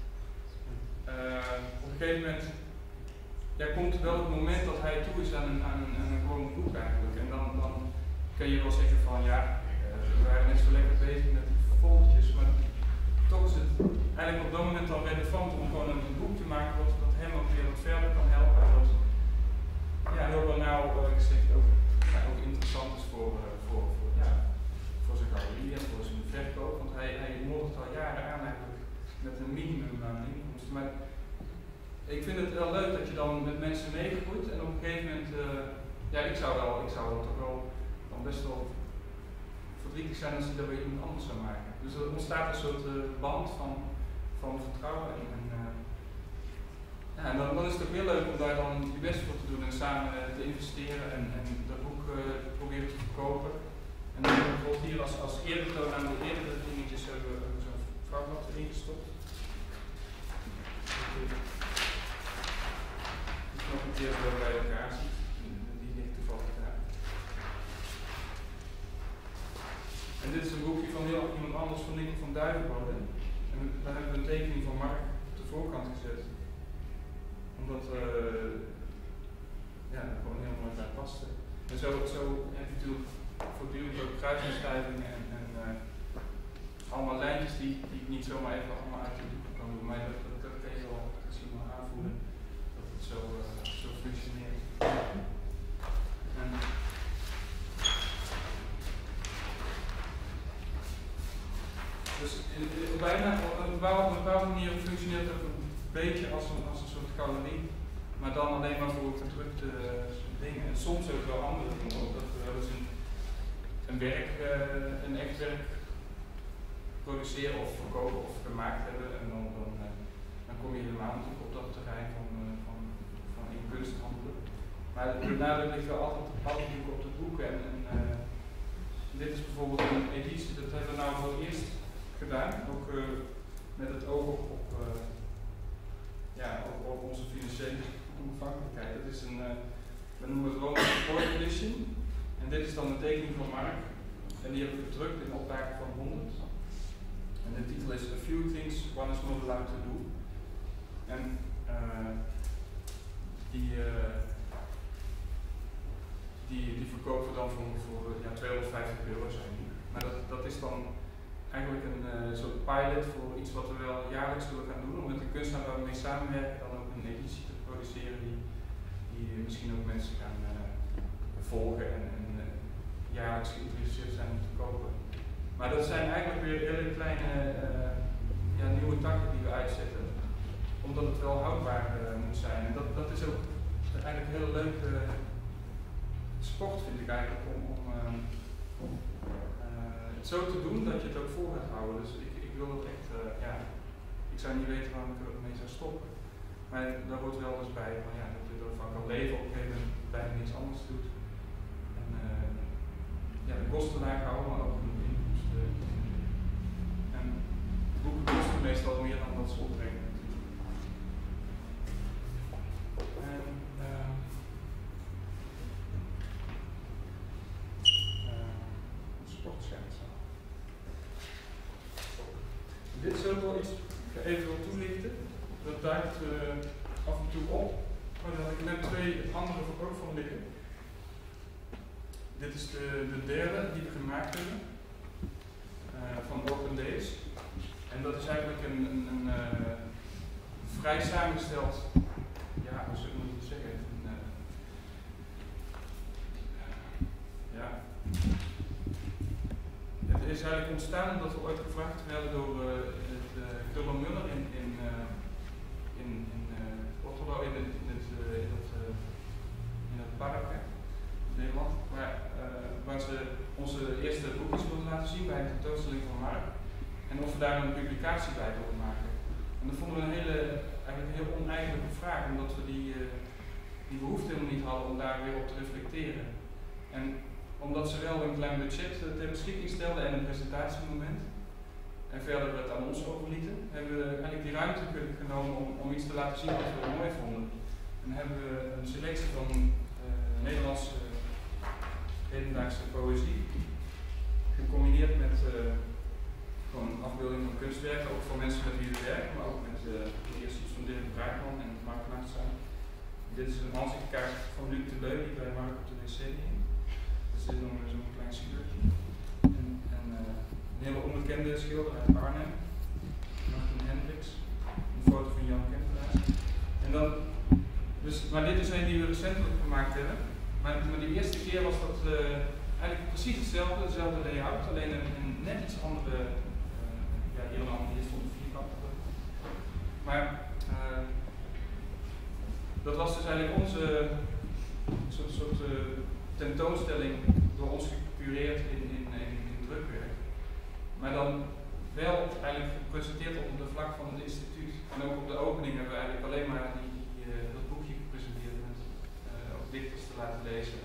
Speaker 2: op een gegeven moment komt er wel het moment dat hij toe is aan een gewoon boek eigenlijk. En dan kun je wel zeggen van ja, we waren net zo lekker bezig met die volletjes, maar toch is het eigenlijk op dat moment al relevant om gewoon een boek te maken wat hem ook weer wat verder kan helpen. Wat heel banaal gezegd ook interessant is voor zijn galerie en voor zijn verkoop, want hij moddert al jaren aan eigenlijk met een minimum aan inkomsten. Maar ik vind het wel leuk dat je dan met mensen meegroeit en op een gegeven moment, ik zou toch wel dan best wel verdrietig zijn als hij dat weer iemand anders zou maken. Dus er ontstaat een soort band van vertrouwen en dan is het ook heel leuk om daar dan je best voor te doen en samen te investeren en dat boek proberen te verkopen. En dan bijvoorbeeld hier als eerbetoon aan de eerdere dingetjes hebben we zo'n vrouwblad erin gestopt. Dus nog een keer zo bij elkaar ziet. Die ligt toevallig daar. En dit is een boekje van iemand anders, van Nico van Duivenbode. En daar hebben we een tekening van Mark op de voorkant gezet. Omdat dat gewoon heel mooi bij paste. En zo heb je natuurlijk voortdurend ook kruisbeschrijvingen en allemaal lijntjes die ik niet zomaar even allemaal uit de doek kan doen. Maar dat kan je wel misschien wel aanvoelen dat het zo functioneert. En dus op een bepaalde manier functioneert het ook een beetje als een soort galerie, maar dan alleen maar voor gedrukte dingen. En soms ook wel andere dingen, dat we wel eens een echt werk produceren of verkopen of gemaakt hebben. En dan kom je helemaal natuurlijk op dat terrein van in kunsthandelen. Maar de nadruk ligt wel altijd op de boeken. En dit is bijvoorbeeld een editie, dat hebben we nou voor het eerst gedaan, ook met het oog op onze financiële onafhankelijkheid. Dat is we noemen het Roman Support Edition. En dit is dan een tekening van Mark. En die hebben we gedrukt in oplage van 100. En de titel is A Few Things One is Not Allowed to Do. En die verkopen we dan voor 250 euro zijn die. Maar dat is dan eigenlijk een soort pilot voor iets wat we wel jaarlijks willen gaan doen. Om met de kunstenaar waar we mee samenwerken dan ook een editie te produceren die misschien ook mensen gaan volgen en jaarlijks geïnteresseerd zijn om te kopen. Maar dat zijn eigenlijk weer hele kleine nieuwe takken die we uitzetten, omdat het wel houdbaar moet zijn. En dat is ook eigenlijk een heel leuke sport, vind ik eigenlijk, om het zo te doen dat je het ook vol gaat houden. Dus ik wil het echt, ik zou niet weten waarom ik er mee zou stoppen. Maar daar hoort wel eens bij van, ja, dat je ervan kan leven op een gegeven moment bijna niks anders doet. En ja, de kosten laag houden, maar ook de inkomsten. En boeken kosten meestal meer dan dat ze opbrengen. Sportschaatsen. Dit is ook wel iets, ik ga even wil toelichten. Dat duikt af en toe op. Maar daar heb ik net twee andere ook van liggen. Dit is de derde die we gemaakt hebben. Van Open Days. En dat is eigenlijk een vrij samengesteld, ja, hoe zou ik het zeggen? Ja. Het is eigenlijk ontstaan omdat we ooit gevraagd werden door Krullen Muller in Otterlo, in het park in Nederland, waar ze onze eerste boekjes wilden laten zien bij een tentoonstelling van Mark. En of we daar een publicatie bij wilden maken. En dat vonden we eigenlijk een heel oneigenlijke vraag, omdat we die behoefte helemaal niet hadden om daar weer op te reflecteren. En omdat ze wel een klein budget ter beschikking stelden en een presentatiemoment, en verder het aan ons overlieten, hebben we eigenlijk die ruimte genomen om iets te laten zien wat we mooi vonden. En hebben we een selectie van Nederlandse hedendaagse poëzie, gecombineerd met gewoon een afbeelding van kunstwerken, ook van mensen met wie we werken, maar ook met eerst iets van Dirk Braakman en Mark Nachtzaam. Dit is een aanzichtkaart van Luc de Leu die bij Mark op de wc hing. Er zit nog zo'n klein figuurtje. En een hele onbekende schilder uit Arnhem, Martin Hendricks. Een foto van Jan Kempenaar. En dan, maar dit is een die we recentelijk gemaakt hebben. Maar die eerste keer was dat eigenlijk precies dezelfde layout, alleen een net iets andere, ja, hier een andere, hier stond een vierkant. Maar dat was dus eigenlijk onze soort tentoonstelling door ons gecureerd in drukwerk. Maar dan wel eigenlijk gepresenteerd op de vlak van het instituut. En ook op de opening hebben we eigenlijk alleen maar dat boekje gepresenteerd met ook dichters te laten lezen.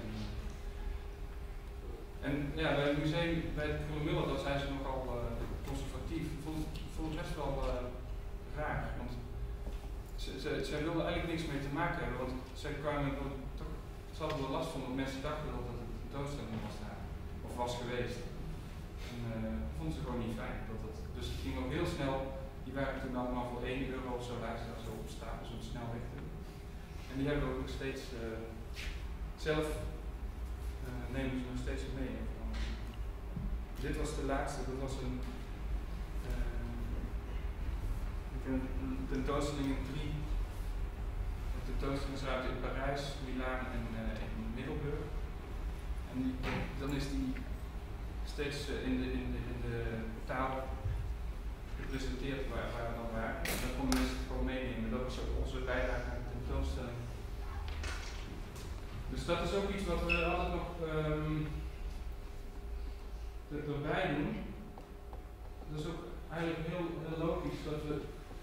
Speaker 2: En ja, bij het museum, bij het Krullen Muller, dat zijn ze nogal conservatief. Ik vond het best wel raar. Want zij wilden eigenlijk niks mee te maken hebben. Want zij kwamen toch, ze hadden er last van dat mensen dachten dat het een tentoonstelling was daar. Of was geweest. En dat vonden ze gewoon niet fijn. Dus het ging ook heel snel. Die waren toen allemaal voor €1 of zo, laten ze daar zo op staan, zo snel weg te doen. En die hebben we ook nog steeds zelf nemen ze nog steeds mee. Dit was de laatste, dat was een tentoonstelling in 3 tentoonstellingsruimte in Parijs, Milaan en in Middelburg. En dan is die steeds in de taal gepresenteerd waar we dan waren. En dan konden mensen het gewoon meenemen. Dat was ook onze bijdrage aan de tentoonstelling. Dus dat is ook iets wat we altijd nog erbij doen. Dat is ook eigenlijk heel logisch dat we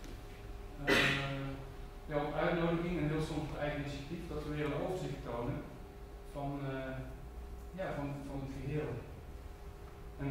Speaker 2: ja, op uitnodiging en heel soms op eigen initiatief dat we weer een overzicht tonen van het geheel. En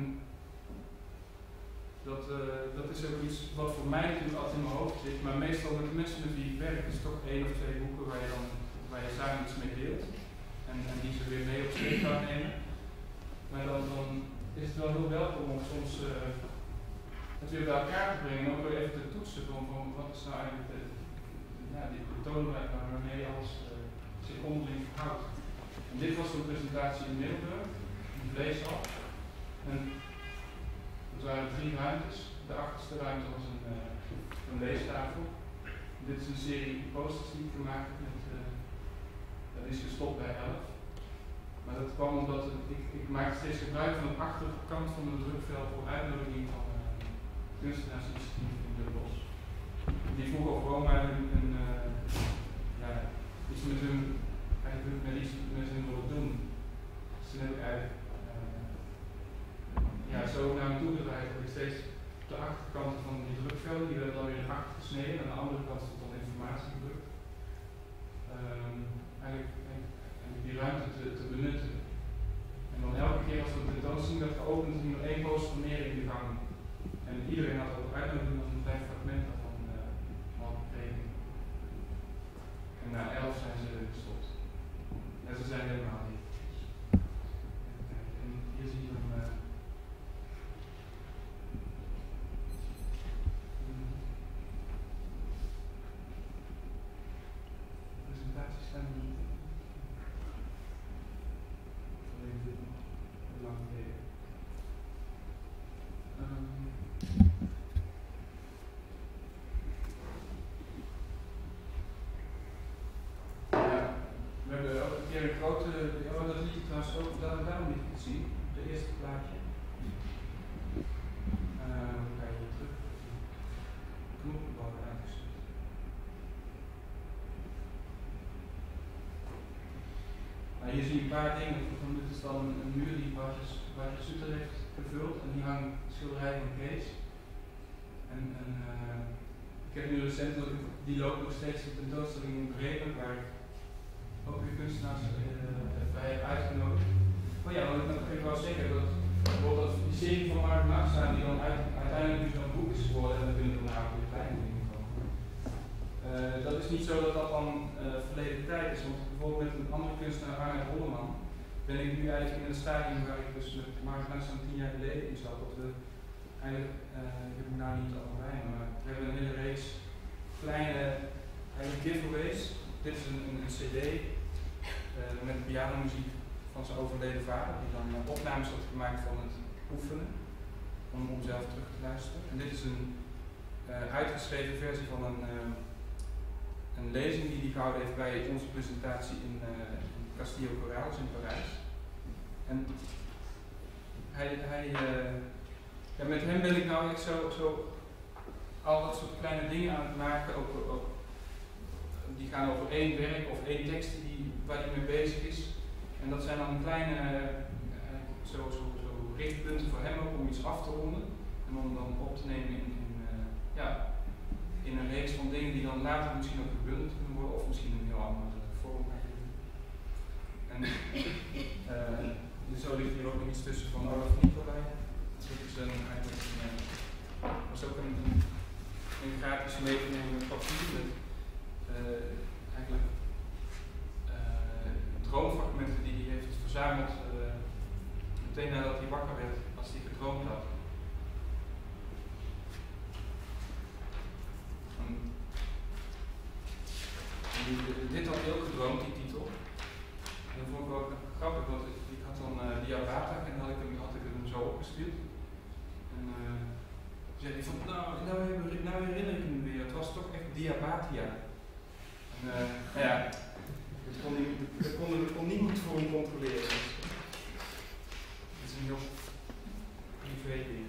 Speaker 2: dat is ook iets wat voor mij natuurlijk altijd in mijn hoofd zit, maar meestal met de mensen met wie ik werk is toch 1 of 2 boeken waar je samen iets mee deelt. En die ze weer mee op sleep gaan nemen. Maar dan is het wel heel welkom om soms het weer bij elkaar te brengen en ook weer even te toetsen van wat is nou eigenlijk de toonwijze waarmee alles zich onderling verhoudt. En dit was een presentatie in Middelburg, in Vleeshal. En dat waren 3 ruimtes. De achterste ruimte was een leestafel. Dit is een serie posters die ik gemaakt heb. Dat is gestopt bij 11. Maar dat kwam omdat ik maakte steeds gebruik van de achterkant van de drukvel voor uitnodiging van kunstenaarsinitiatief in Den Bosch. Die vroegen of Roma iets met hun willen doen. Dus toen heb ik eigenlijk zo naar me toe gedraaid dat ik steeds op de achterkant van die drukvelden, die werden dan weer in 8 gesneden, en aan de andere kant stond dan informatie gedrukt. eigenlijk die ruimte te benutten. En dan elke keer als we de tentoonstelling werd geopend, ging er 1 poster meer in de gang. En iedereen had ook uitnodiging als een klein fragment daarvan al gekregen. En na 11 zijn ze gestopt. En ze zijn helemaal niet. Even kijken. En hier zie je dan presentaties staan er niet. Alleen dit nog. Heel lang geleden. We hebben ook een keer een grote, dat liet je trouwens ook, daarom liet ik het zien, de eerste plaatje. Ga je hier terug, knoppenbal uitgezet. Nou, hier zie je een paar dingen, dit is dan een muur die Bartje Suter heeft gevuld en die hangt schilderij van Kees. En ik heb nu recentelijk, die loopt nog steeds de tentoonstelling in Bremen, waar ik ook weer kunstenaars bij heb uitgenodigd. Maar ja, wat ik nog even wou zeggen, dat bijvoorbeeld die serie van Mark Nachtza, die dan uiteindelijk nu zo'n boek is geworden, en dan kunnen we nou weer kleine dingen komen. Dat is niet zo dat dat dan verleden tijd is, want bijvoorbeeld met een andere kunstenaar, Arnold Holleman, ben ik nu eigenlijk in het stadium waar ik dus met Mark Nachtza 10 jaar geleden in zat, dat we eigenlijk, ik heb het nou niet over bij, maar we hebben een hele reeks kleine giveaways. Dit is een cd met pianomuziek van zijn overleden vader, die dan opnames had gemaakt van het oefenen, om zelf terug te luisteren. En dit is een uitgeschreven versie van een lezing die hij gehouden heeft bij onze presentatie in Castillo Corrales in Parijs. En met hem ben ik nou echt zo al dat soort kleine dingen aan het maken, ook die gaan over 1 werk of 1 tekst waar hij mee bezig is. En dat zijn dan kleine richtpunten voor hem ook om iets af te ronden. En om dan op te nemen in een reeks van dingen die dan later misschien ook gebundeld kunnen worden of misschien een heel andere vorm gaan geven. En zo ligt hier ook nog iets tussen van Olaf Nicolai. Dat is was ook een grafisch meegenomen papier met eigenlijk droomfragmenten die hij heeft verzameld meteen nadat hij wakker werd, als hij gedroomd had. Dit had hij ook gedroomd, die titel. En dat vond ik ook grappig, want ik had dan Diabata en had ik hem zo opgestuurd. En zei hij van, nou herinner ik me weer, het was toch echt Diabatia. En ja, dat kon niemand voor hem controleren. Dus. Het is een heel privé ding.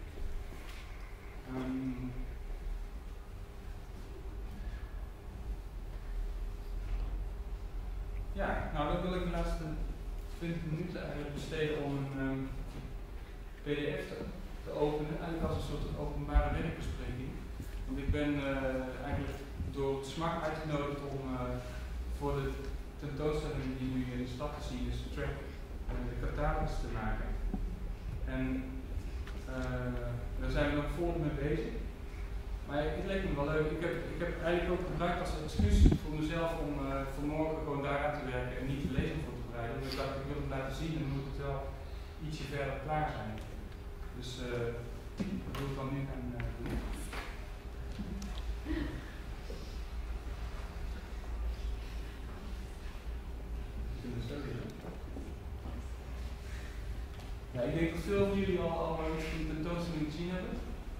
Speaker 2: Ja, nou dan wil ik de laatste 20 minuten eigenlijk besteden om een PDF te openen, eigenlijk als een soort openbare werkbespreking. Want ik ben eigenlijk door het SMAK uitgenodigd om voor de tentoonstelling die nu in de stad te zien is, Track, de catalogus te maken. En daar zijn we nog volop mee bezig. Maar het leek me wel leuk. Ik heb eigenlijk ook gebruikt als excuus voor mezelf om vanmorgen gewoon daaraan te werken en niet de lezing voor te bereiden. Dus ik dacht, ik wil het laten zien en dan moet het wel ietsje verder klaar zijn. Dus dat wil ik dan nu gaan doen. Ja, ik denk dat veel van jullie al een tentoonstelling gezien hebben.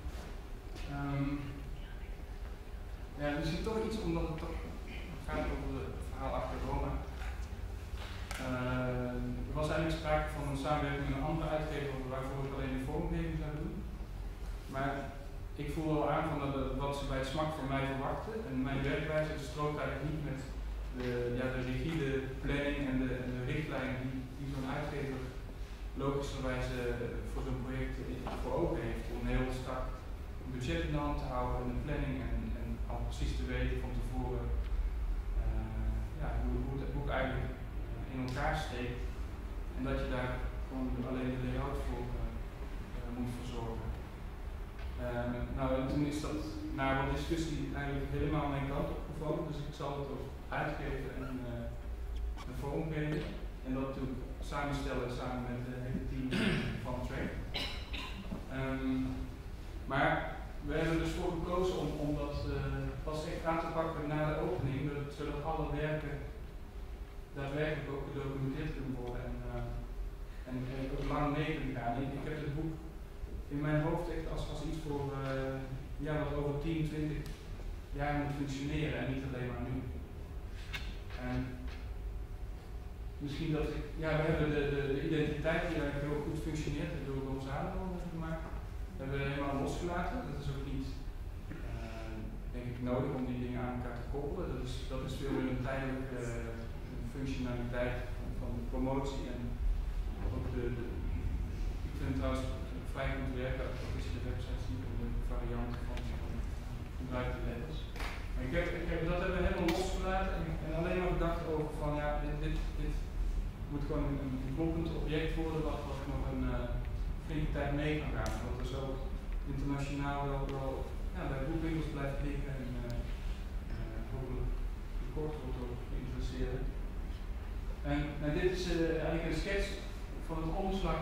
Speaker 2: Ja, misschien toch iets omdat het toch gaat over het verhaal achter Roma. Er was eigenlijk sprake van een samenwerking met een andere uitgever waarvoor ik alleen de vormgeving zou doen. Maar ik voel wel aan van wat ze bij het SMAK van mij verwachten. En mijn werkwijze strookt eigenlijk niet met de rigide planning en de richtlijnen die zo'n uitgever logischerwijze voor zo'n project voor ogen heeft. Om heel strak een budget in de hand te houden en een planning en al precies te weten van tevoren hoe het boek eigenlijk in elkaar steekt. En dat je daar gewoon alleen de layout voor moet verzorgen. En toen is dat na wat discussie eigenlijk helemaal mijn kant opgevallen, dus ik zal het ook uitgeven en een vorm geven. En dat natuurlijk samenstellen samen met het hele team van Track. Maar we hebben er dus voor gekozen om dat pas echt aan te pakken na de opening, zodat alle werken daadwerkelijk ook gedocumenteerd kunnen worden en ook lang mee kunnen gaan. Ik heb het boek in mijn hoofd echt als iets voor wat over 10, 20 jaar moet functioneren en niet alleen maar nu. En misschien dat ik, we hebben de identiteit die eigenlijk heel goed functioneert door Gonzalo gemaakt, hebben we helemaal losgelaten. Dat is ook niet, denk ik, nodig om die dingen aan elkaar te koppelen. Dat is veel meer een tijdelijke functionaliteit van de promotie en ook ik vind het trouwens vrij goed werken als je de website ziet en de varianten van gebruikte letters. Dat hebben we helemaal losgelaten en alleen maar bedacht over van dit moet gewoon een kloppend object worden wat nog een flinke tijd mee kan gaan. Dat er zo internationaal wel bij boekwinkels blijft liggen en hopelijk kort wordt ook geïnteresseerd. En dit is eigenlijk een schets van het omslag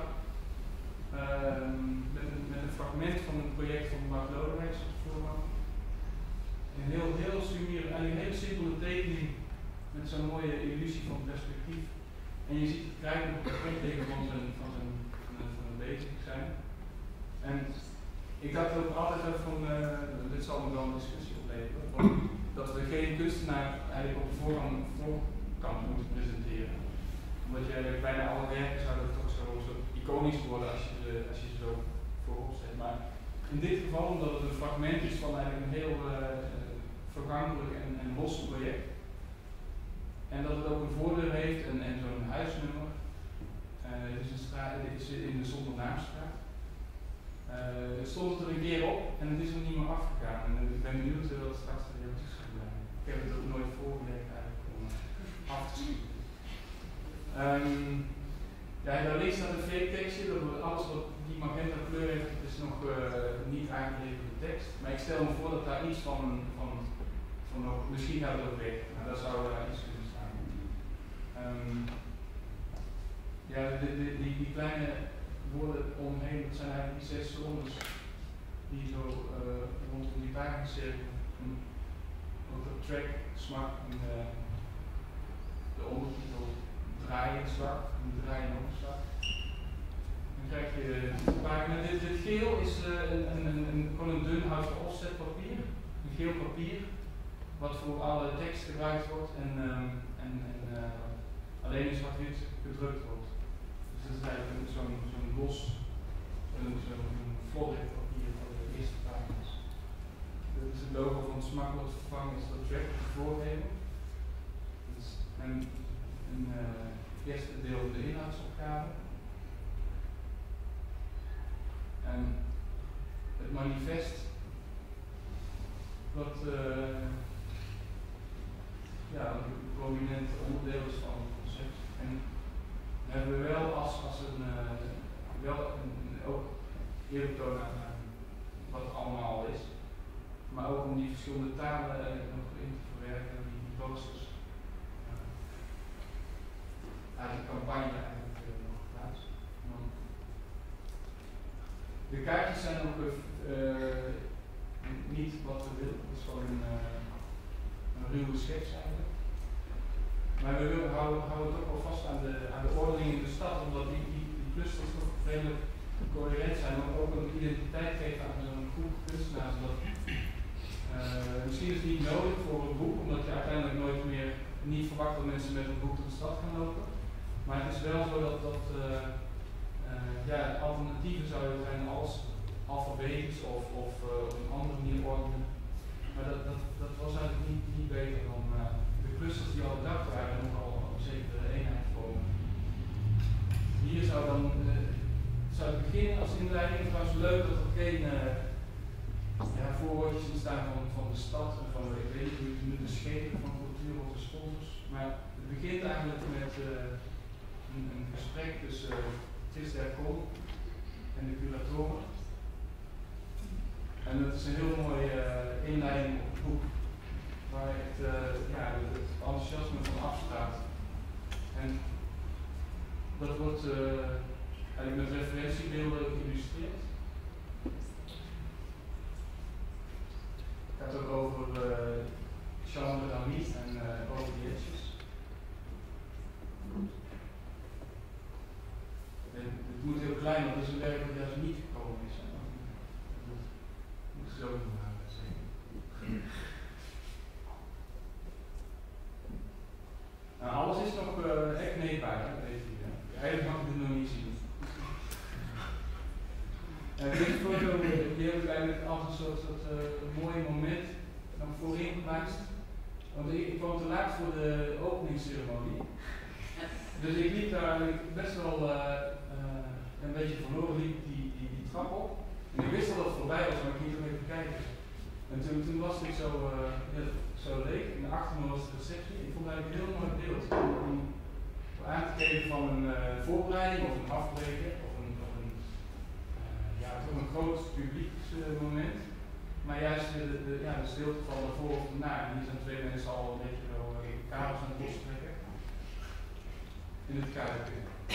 Speaker 2: met een fragment van het project van Bart Lodewijks op de voorkant. Een heel sumier, een hele simpele tekening met zo'n mooie illusie van perspectief. En je ziet het krijgen op het punt liggen van zijn bezig zijn. En ik dacht ook altijd van, dit zal me wel een discussie opleveren, dat we geen kunstenaar eigenlijk op de voorkant moeten presenteren. Omdat je eigenlijk bijna alle werken zouden toch zo iconisch worden als je ze zo voorop zet. Maar in dit geval, omdat het een fragment is van eigenlijk een heel vergankelijk en los project. En dat het ook een voordeur heeft en zo'n huisnummer. Het is een straat, dit is in de Zondernaamstraat. Het stond er een keer op en het is er niet meer afgegaan. En ik ben benieuwd wat straks de reacties gaan zijn. Ik heb het ook nooit voorgelegd eigenlijk om af te schieten. Daar links staat een fake tekstje, dat alles wat die magenta kleur heeft is nog niet aangeleverde tekst. Maar ik stel me voor dat daar iets van misschien gaat het ook weg, maar dat zou iets kunnen staan. Die kleine woorden omheen, dat zijn eigenlijk die 6 zones die zo rondom die pagina cirkelen. Ook de track, smak en de ondertitel draaien zwart en draaien ook zwart. Dan krijg je de pagina. Dit geel is gewoon een dun houten offsetpapier, een geel papier, wat voor alle tekst gebruikt wordt en alleen in zwart-wit gedrukt wordt. Dus dat is eigenlijk zo'n los, zo'n vlodder papier voor de eerste pagina's. Dit is het logo van Smak wat vervangen is door Track voorgeven. Dus het eerste deel de inhoudsopgave. En het manifest wat een prominent onderdeel is van het concept. En dan hebben we wel ook eerbetoon aan wat er allemaal is. Maar ook om die verschillende talen nog in te verwerken, die posters uit de campagne eigenlijk nog geplaatst. De kaartjes zijn ook niet wat we willen, het is gewoon een ruwe schets eigenlijk. Maar we houden het ook wel vast aan de ordening in de stad, omdat die clusters toch redelijk coherent zijn, maar ook een identiteit geven aan zo'n groep kunstenaars. Misschien is het niet nodig voor een boek, omdat je uiteindelijk nooit meer niet verwacht dat mensen met een boek door de stad gaan lopen. Maar het is wel zo dat alternatieven zouden zijn als alfabetisch of op een andere manier ordenen. Maar dat was eigenlijk niet beter dan de clusters die al bedacht waren nogal een zekere eenheid vormen. Hier zou het beginnen als inleiding. Het was leuk dat er geen voorwoordjes in staan van de stad en van ik weet niet hoe je het noemt, de schepen van hier wordt de sponsors. Maar het begint eigenlijk met een gesprek tussen Tris Dercon en de curatoren. En dat is een heel mooie inleiding op het boek, waar het enthousiasme van afstaat. En dat wordt eigenlijk met referentiebeelden geïllustreerd. Het gaat ook over Chambre d'Amis en over die etjes. Het moet heel klein, want het is een werk dat juist niet gekomen is. Dat moet zo doen, zeker. Nou, alles is nog echt kneedbaar, hè, deze hier. Eigenlijk mag ik het nog niet zien. Deze foto die heb ik eigenlijk als een soort mooi moment nog voorin geplaatst. Want ik kwam te laat voor de openingsceremonie. Dus ik liep daar eigenlijk best wel een beetje verloren, liep die trap op. En ik wist al dat het voorbij was, maar ik ging er even kijken. En toen was ik zo leeg. En achter me was de receptie. Ik vond het eigenlijk een heel mooi beeld. Om aan te geven van een voorbereiding of een afbreken. Toch een groot publieksmoment. Maar juist de stilte van ervoor of erna. En hier zijn twee mensen al een beetje wel kabels aan het lostrekken. In het kuipje.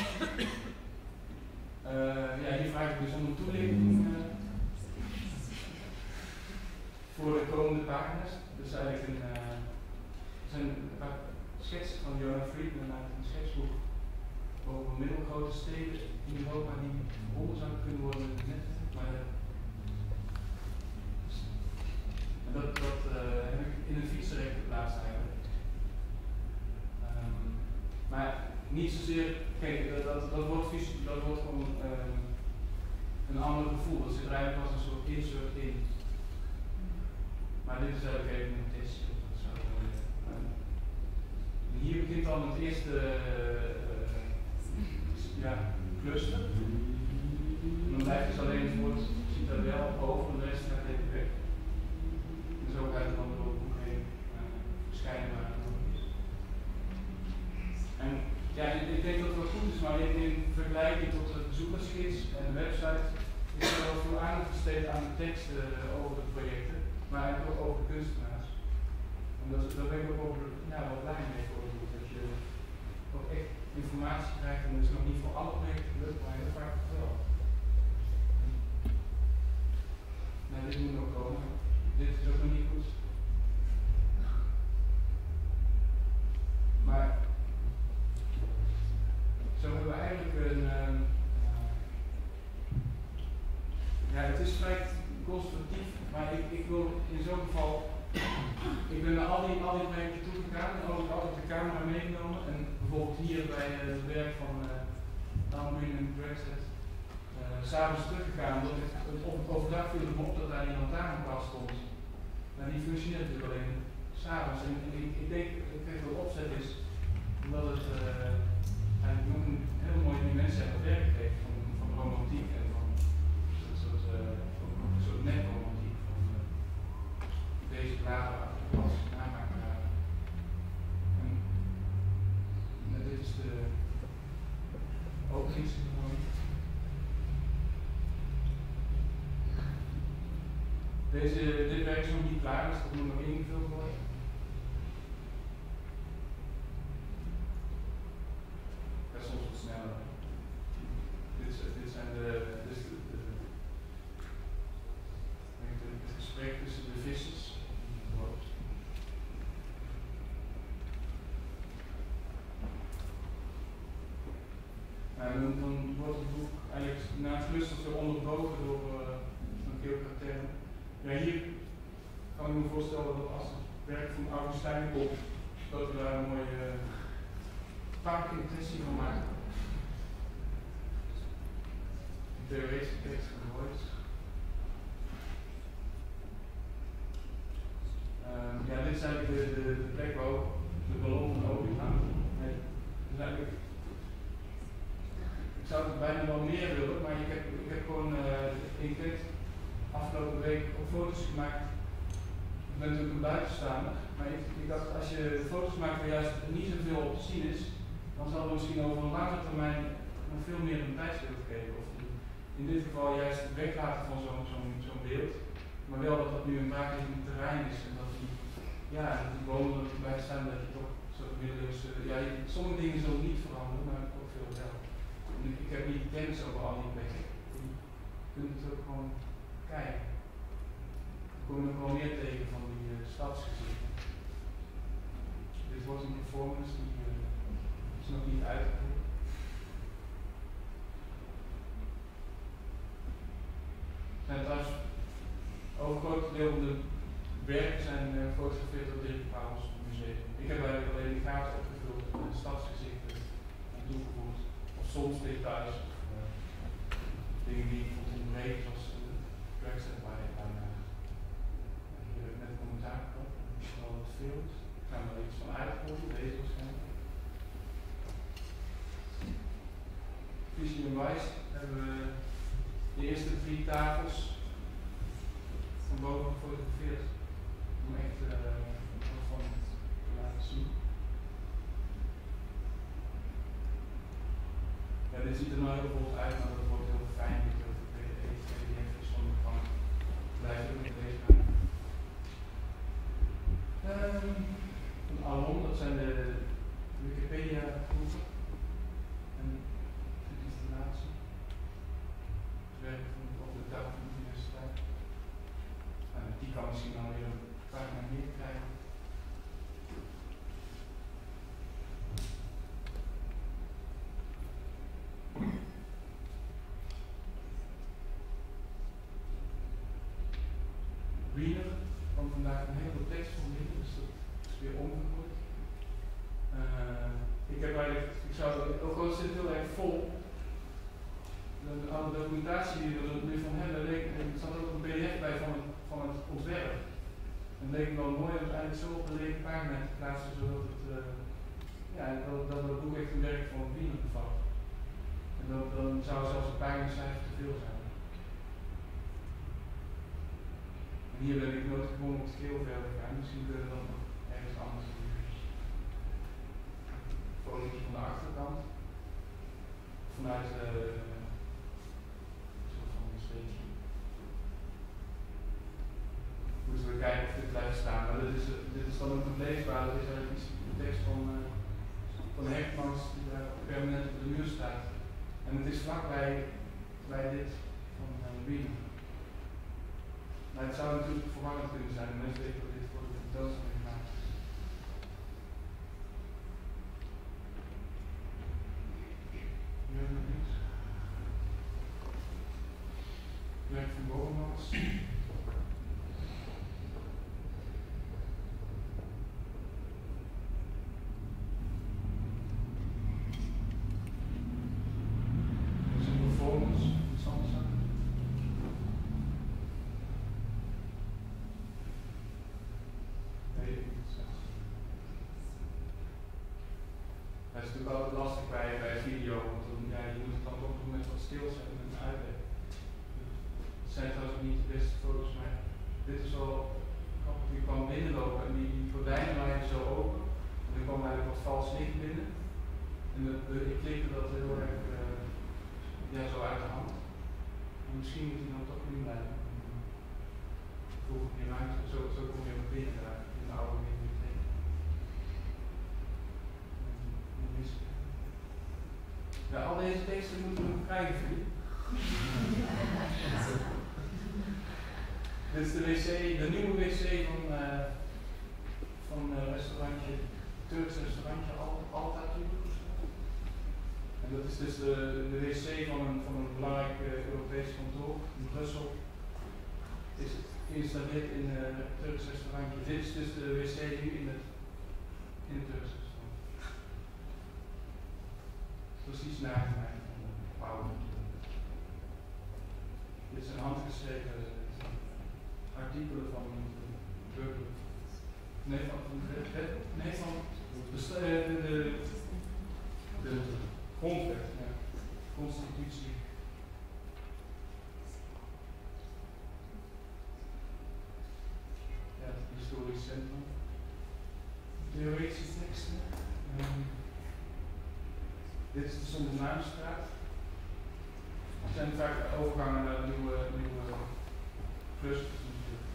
Speaker 2: Hier vraag ik dus om een toelichting voor de komende pagina's. Dus eigenlijk zijn schetsen van Jonah Friedman uit een schetsboek over middelgrote steden in Europa die verbonden zouden kunnen worden met net. En dat heb ik in een fietsenrek geplaatst eigenlijk. Maar niet zozeer, kijk, dat wordt gewoon een ander gevoel. Dat zit er eigenlijk als een soort insert in. Maar dit is eigenlijk even een testje. En hier begint dan het eerste cluster. En dan blijft dus alleen het woord citadel over en de rest gaat even weg. En zo gaat het dan door het boek heen verschijnen waar het nog is. En ja, ik denk dat het wel goed is, maar in vergelijking tot de bezoekersgids en de website is er wel veel aandacht besteed aan de teksten over de projecten, maar eigenlijk ook over de kunstenaars. En daar ben ik ook wel blij mee voor het boek, dat je ook echt informatie krijgt en dat is nog niet voor alle projecten gelukt, maar heel vaak wel. Nou, dit moet nog komen. Dit is ook nog niet goed. Maar zo hebben we eigenlijk het is vrij constructief, maar ik wil in zo'n geval, ik ben naar al die projecten toegegaan en ook altijd de camera meegenomen en bijvoorbeeld hier bij het werk van Alwin en Brexit s'avonds teruggegaan, omdat overdag viel het me op dat daar die lantaarnpal stond. Maar die functioneert natuurlijk alleen s'avonds en ik denk dat het echt wel opzet is, omdat het eigenlijk nog een heel mooie dimensie aan het werk geeft van romantiek en van een soort netromantiek van deze bladen als namaakbladen. En dit is de openingsceremonie. Dit werk is nog niet klaar, dus dat moet nog ingevuld worden. Dat is soms wat sneller. Dit zijn het gesprek tussen de vissers. Dan wordt het boek eigenlijk na het cluster zo onderbroken door een geokaterm. Ja, hier kan ik me voorstellen dat als het werk van Augustijn komt, dat we daar een mooie parkintentie van maken. De theoretische tekst van Royce. Dit is eigenlijk de plek waar ook de ballon van olie gaat. Dus eigenlijk, ik zou het bijna wel meer willen, maar ik heb gewoon afgelopen week ook foto's gemaakt ik ben natuurlijk een buitenstaander, maar ik dacht als je foto's maakt waar juist niet zoveel op te zien is, dan zal er misschien over een lange termijn nog veel meer een tijdsbeeld geven. Of in dit geval juist het weglaten van zo'n beeld, maar wel dat dat nu een braakliggend terrein is en dat die bomen erbij staan, dat je toch zo'n middeleeuwse, sommige dingen zullen niet veranderen, maar ook veel wel. En ik heb niet kennis over al die plekken. Je kunt het ook gewoon kijken. Er komen nog wel meer tegen van die stadsgezichten. Dit wordt een performance die is nog niet uitgevoerd. En trouwens, ook een groot deel van de werken zijn gefotografeerd door Dirk Pauwels Museum. Ik heb eigenlijk alleen de gaten opgevuld en de stadsgezichten toegevoegd. Of soms details of dingen die ik vond ontbreken, zoals de trackset waar ik bijna. Hier heb ik net een commentaar gehad, vooral het films. Ik ga er iets van uitvoeren, deze waarschijnlijk. Visie en Wijs hebben we de eerste 3 tafels van boven gefotografeerd om echt wat van te laten zien. Ja, dit ziet er nou heel bot uit, maar dat wordt heel fijn. Dit wordt PDF van de bank. Blijf ook met deze gaan. Een alom, dat zijn de Wikipedia groepen en de installatie. Het werk op de dag van de universiteit. Die kan misschien dan weer een pagina meer krijgen. Wiener kwam vandaag een hele tekst van binnen, dus dat is weer omgegooid. Ook al zit heel erg vol. Alle documentatie die we nu van hebben, er zat ook een PDF bij van het ontwerp. En het leek me wel mooi om het eigenlijk zo op een lege pagina te plaatsen, zodat dat het boek echt een werk van Wiener bevat. En dan zou zelfs een paginacijfer te veel zijn. En hier ben ik nooit gewoon op het geel verder gegaan, misschien kunnen we dat nog ergens anders doen. Een fotootje van de achterkant. Vanuit moeten we kijken of dit blijft staan. Maar dit is dan ook nog leesbaar. Dat is eigenlijk de tekst van Hechtmans die daar permanent op de muur staat. En het is vlakbij dit van Wiener. Maar het zou natuurlijk verwarrend kunnen zijn. De mensen weten dat dit voor de tentoonstelling gemaakt is. Hier hebben we niks. Werk van Bovenmans. Dat is natuurlijk altijd lastig bij video, want je moet het dan toch doen met wat stilzetten en uitleggen. Het zijn trouwens ook niet de beste foto's, maar dit is wel grappig. Je kwam binnenlopen en die gordijnen waren zo open. En er kwam eigenlijk wat vals licht binnen. En ik klikte dat heel erg zo uit de hand. En misschien moet hij dan toch nu blijven. Voeg ik niet ruimte, zo kom je ook binnen in de oude bibliotheek. Ja, al deze teksten moeten we nog krijgen, vriend. Dit is de wc, de nieuwe wc van restaurantje, Turks restaurantje Altatürk. En dat is dus de wc van een belangrijk Europees kantoor in Brussel. Is het geïnstalleerd in het Turks restaurantje. Dit is dus de wc nu in het Turks restaurant. Precies nagemaakt van de Pauw. Dit zijn handgeschreven artikelen van Burger. Nee, van de grondwet, ja. Constitutie. Ja, Dit is de Zondernaamstraat. Er zijn vaak overgangen naar nieuwe clusters natuurlijk.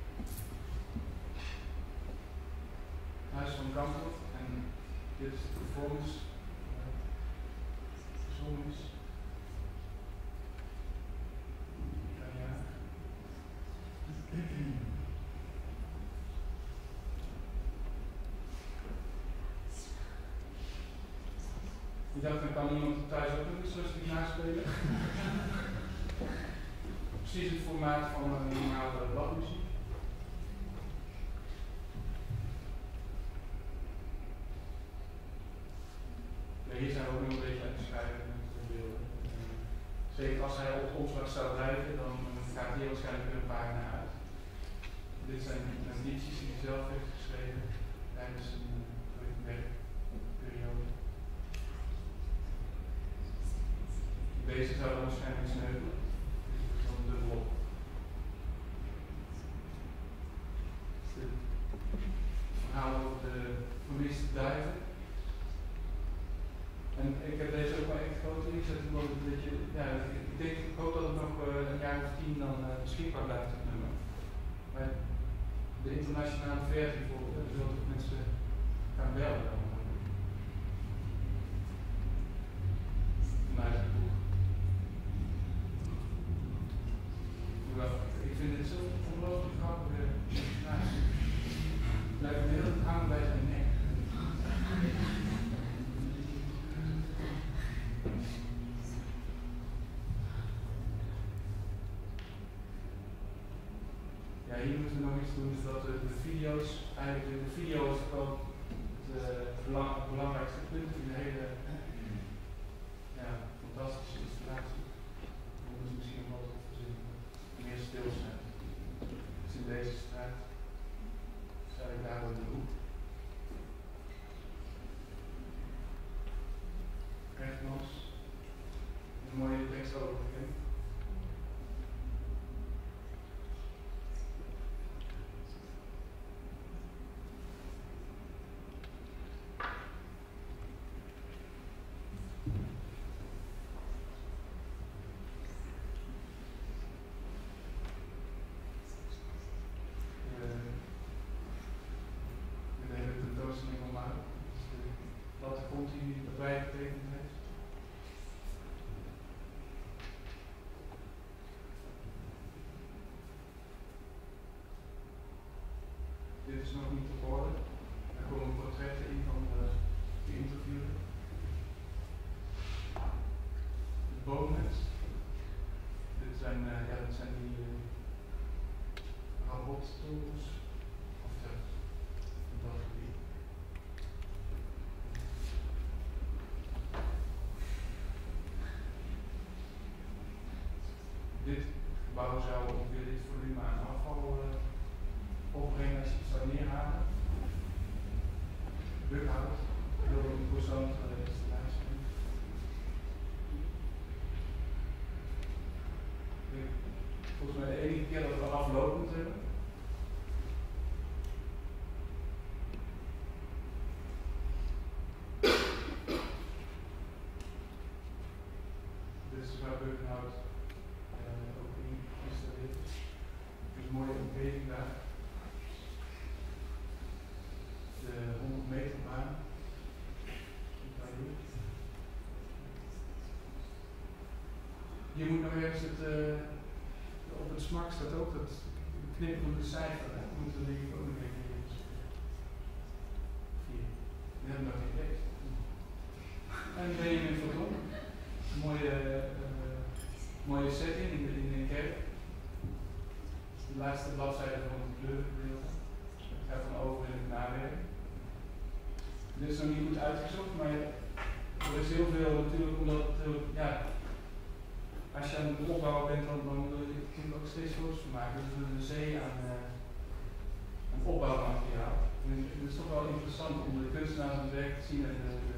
Speaker 2: Huis van Kampel en dit is de performance. Performance. Ja. Ik dacht, dan kan iemand thuis ook nog eens rustig naspelen. Precies het formaat van een normale bladmuziek. Ja, hier zijn we ook nog een beetje aan het schrijven met de beelden. Zeker als hij op de omslag zou blijven, dan gaat hier waarschijnlijk weer een pagina uit. Dit zijn notities die hij zelf heeft geschreven tijdens een werkperiode. Deze zou dan waarschijnlijk sneuvelen. Dus dan dubbelop. Het verhaal over de vermiste duiven. En ik heb deze ook wel echt groot ingezet, omdat het een beetje, ja, ik hoop dat het nog een jaar of 10 dan beschikbaar blijft, het nummer. Maar de internationale versie bijvoorbeeld, zullen toch mensen gaan bellen dan. Vanuit het boek. Ik vind dit zo ongelooflijk grappig. Blijft me heel hangen bij zijn nek. Ja, hier moeten we nog iets doen, zodat de video's, eigenlijk de video is gewoon het belangrijkste punt in de hele fantastische installatie. We moeten misschien nog wat verzinnen. Meer stil zijn. Dus in deze straat sta ik daar op de hoek. Rechtmans. Een mooie tekst over hem. Dit is nog niet op orde. Er komen portretten in van de geïnterviewden. De boomhut. Dit zijn, dat zijn die robotstools. Of dat gebied. Dit gebouw zou ongeveer dit volume aan afval opbrengen als je het zou neerhalen. Bughout, heel imposante installatie. Volgens mij de enige keer dat we aflopend hebben. Dit is waar Bughout ook in installeert. Het is een mooie omgeving daar. De 100 meter baan. Hier moet nog ergens op het smak staat ook dat knippende cijfer. Dat moet er denk ik ook nog even in. 4. We hebben nog geen tekst. En Benjamin Verdon. Mooie setting in de kerk. De laatste bladzijde van het kleurengedeelte. Het gaat dan over in het nawerk. Dit is nog niet goed uitgezocht, maar er is heel veel natuurlijk, omdat als je aan het opbouwen bent, dan wil je natuurlijk ook steeds foto's van maken. Dus een zee aan opbouwmateriaal. En het is toch wel interessant om de kunstenaars aan het werk te zien en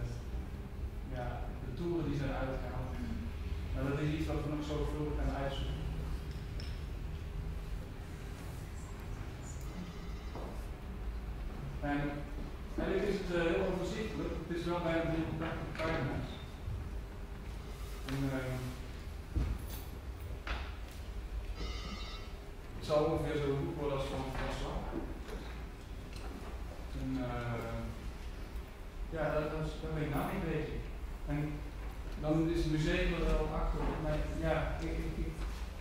Speaker 2: de toeren die zijn uitgehaald. Maar dat is iets wat we nog zo vlug gaan uitzoeken. En eigenlijk is het heel overzichtelijk. Het is wel bijna 380 pagina's. zal ongeveer zo goed worden als van slag. En ja, daar ben ik nou mee bezig. En dan is het museum er wel achter. Maar ja, ik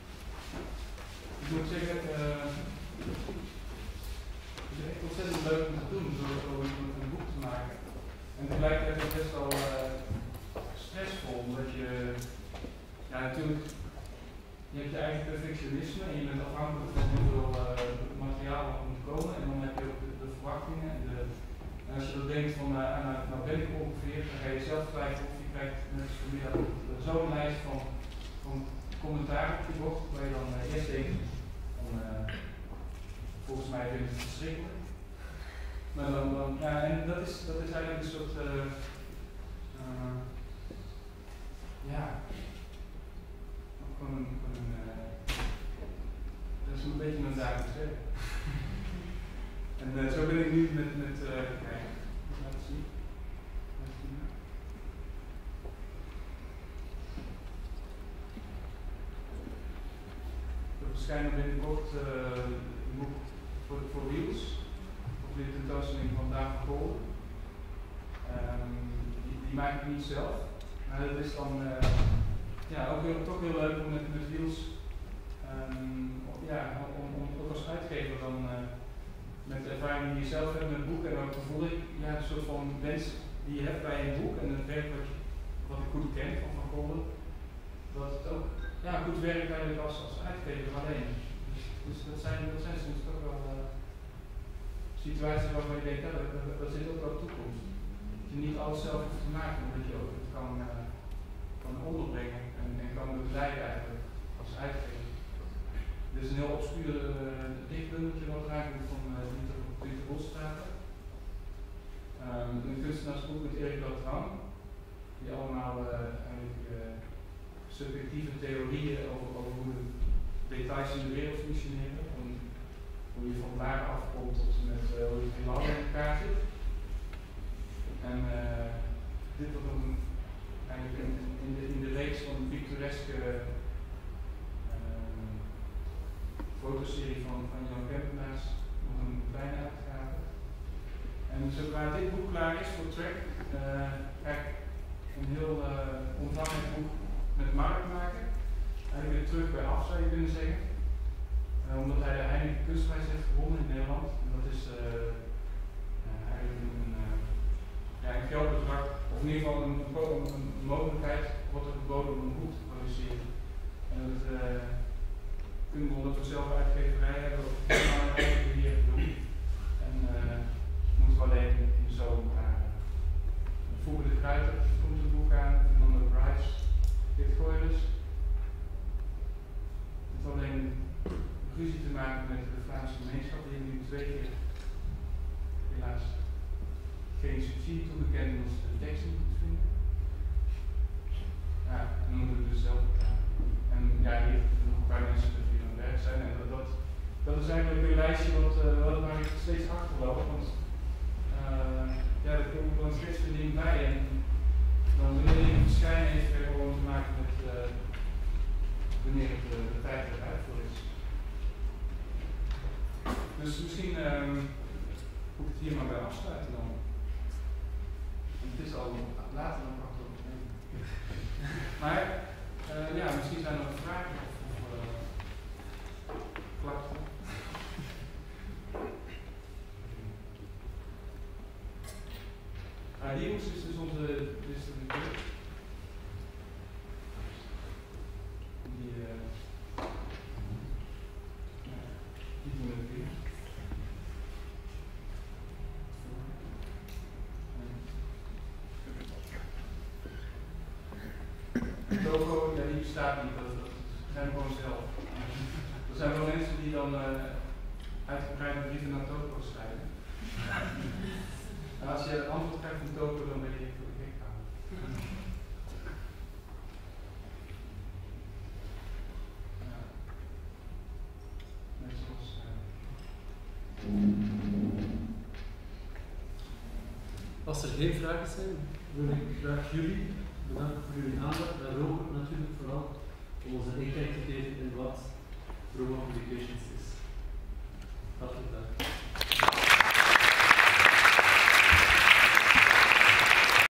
Speaker 2: moet zeggen, het is echt ontzettend leuk om te doen, zo een boek te maken. En tegelijkertijd is het best wel stressvol, omdat je, ja natuurlijk, je hebt je eigen perfectionisme en je bent afhankelijk van heel veel materiaal wat moet komen. En dan heb je ook de verwachtingen. En als je dan denkt van, nou ben ik ongeveer, dan ga je zelf twijfelen of je krijgt net als vanmiddag zo'n lijst van commentaar op je bord, waar je dan eerst denkt van, volgens mij vind ik het verschrikkelijk. Maar dan ja, en dat is eigenlijk een soort, ja, gewoon dat is een beetje mijn dagelijks werk. En zo ben ik nu met kijk, laten zien. Er verschijnen binnenkort een boek voor Wiels, op de tentoonstelling van David Kolen. Die maak ik niet zelf, maar dat is dan ja, ook toch heel leuk om met Wiels, ja, om ook als uitgever dan met de ervaring die je zelf hebt met het boek en ook voel ik ja, een soort van wens die je hebt bij een boek en het werk wat ik goed ken van Kolen, dat het ook ja, goed werkt eigenlijk als uitgever alleen. Dus dat zijn soms toch wel situaties waarvan je denkt, ja, dat zit ook wel toekomst. Dat je niet alles zelf hoeft te maken, maar dat je ook het kan onderbrengen en kan begeleiden eigenlijk als uitgever. Dit is een heel obscuur dichtbundeltje wat eigenlijk van Pieter Bosstraat. Een kunstenaarsboek met Erik Bertrand, die allemaal eigenlijk subjectieve theorieën over hoe de details in de wereld functioneren, hoe je van waar afkomt tot met hoe je heelal in elkaar zit. En dit wordt dan eigenlijk in de reeks van de pictureske fotoserie van Jan Kempenaars nog een kleine uitgave. En zodra dit boek klaar is voor Track, ga ik een heel omvangrijk boek met Mark maken. Eigenlijk weer terug bij af zou je kunnen zeggen. Omdat hij de Heineken Kunstprijs heeft gewonnen in Nederland. En dat is eigenlijk een geldbedrag, of in ieder geval een mogelijkheid wordt er geboden om een boek te produceren. En dat kunnen we omdat we zelf een uitgeverij hebben, ook helemaal eigen beheer doen. En moeten we alleen in zo'n Voegen de Kruiter, komt het boek aan, Fernando Bryce, Dick Goyles. Het is alleen ruzie te maken met de Vlaamse gemeenschap, die nu 2 keer helaas geen subsidie toegekend omdat ze de tekst niet goed vinden. Ja, en dan moeten we dus zelf betalen. En ja, hier nog een paar mensen die aan het werk zijn. En dat is eigenlijk een lijstje waar ik steeds achter loop. Want ja, er komt wel een steeds verdiening bij. En dan wanneer die verschijnen heeft het gewoon te maken met wanneer het de tijd eruit voor is. Dus misschien moet ik het hier maar bij afsluiten dan. Het is al later dan 8 uur. Maar ja, misschien zijn er nog vragen of klachten. Diemers is dus onze distributeur. Die doen we het weer. Logo, ja, die bestaat niet, dat zijn we gewoon zelf. Er zijn wel mensen die dan uitgebreide brieven naar Togo schrijven. En als je een antwoord krijgt van Togo, dan ben je voor de gek gaan. Ja. Net zoals.
Speaker 1: Als er geen vragen zijn, wil ik graag jullie bedanken voor jullie aandacht en Robert natuurlijk vooral om ons een inkijk te geven in wat Roma Publications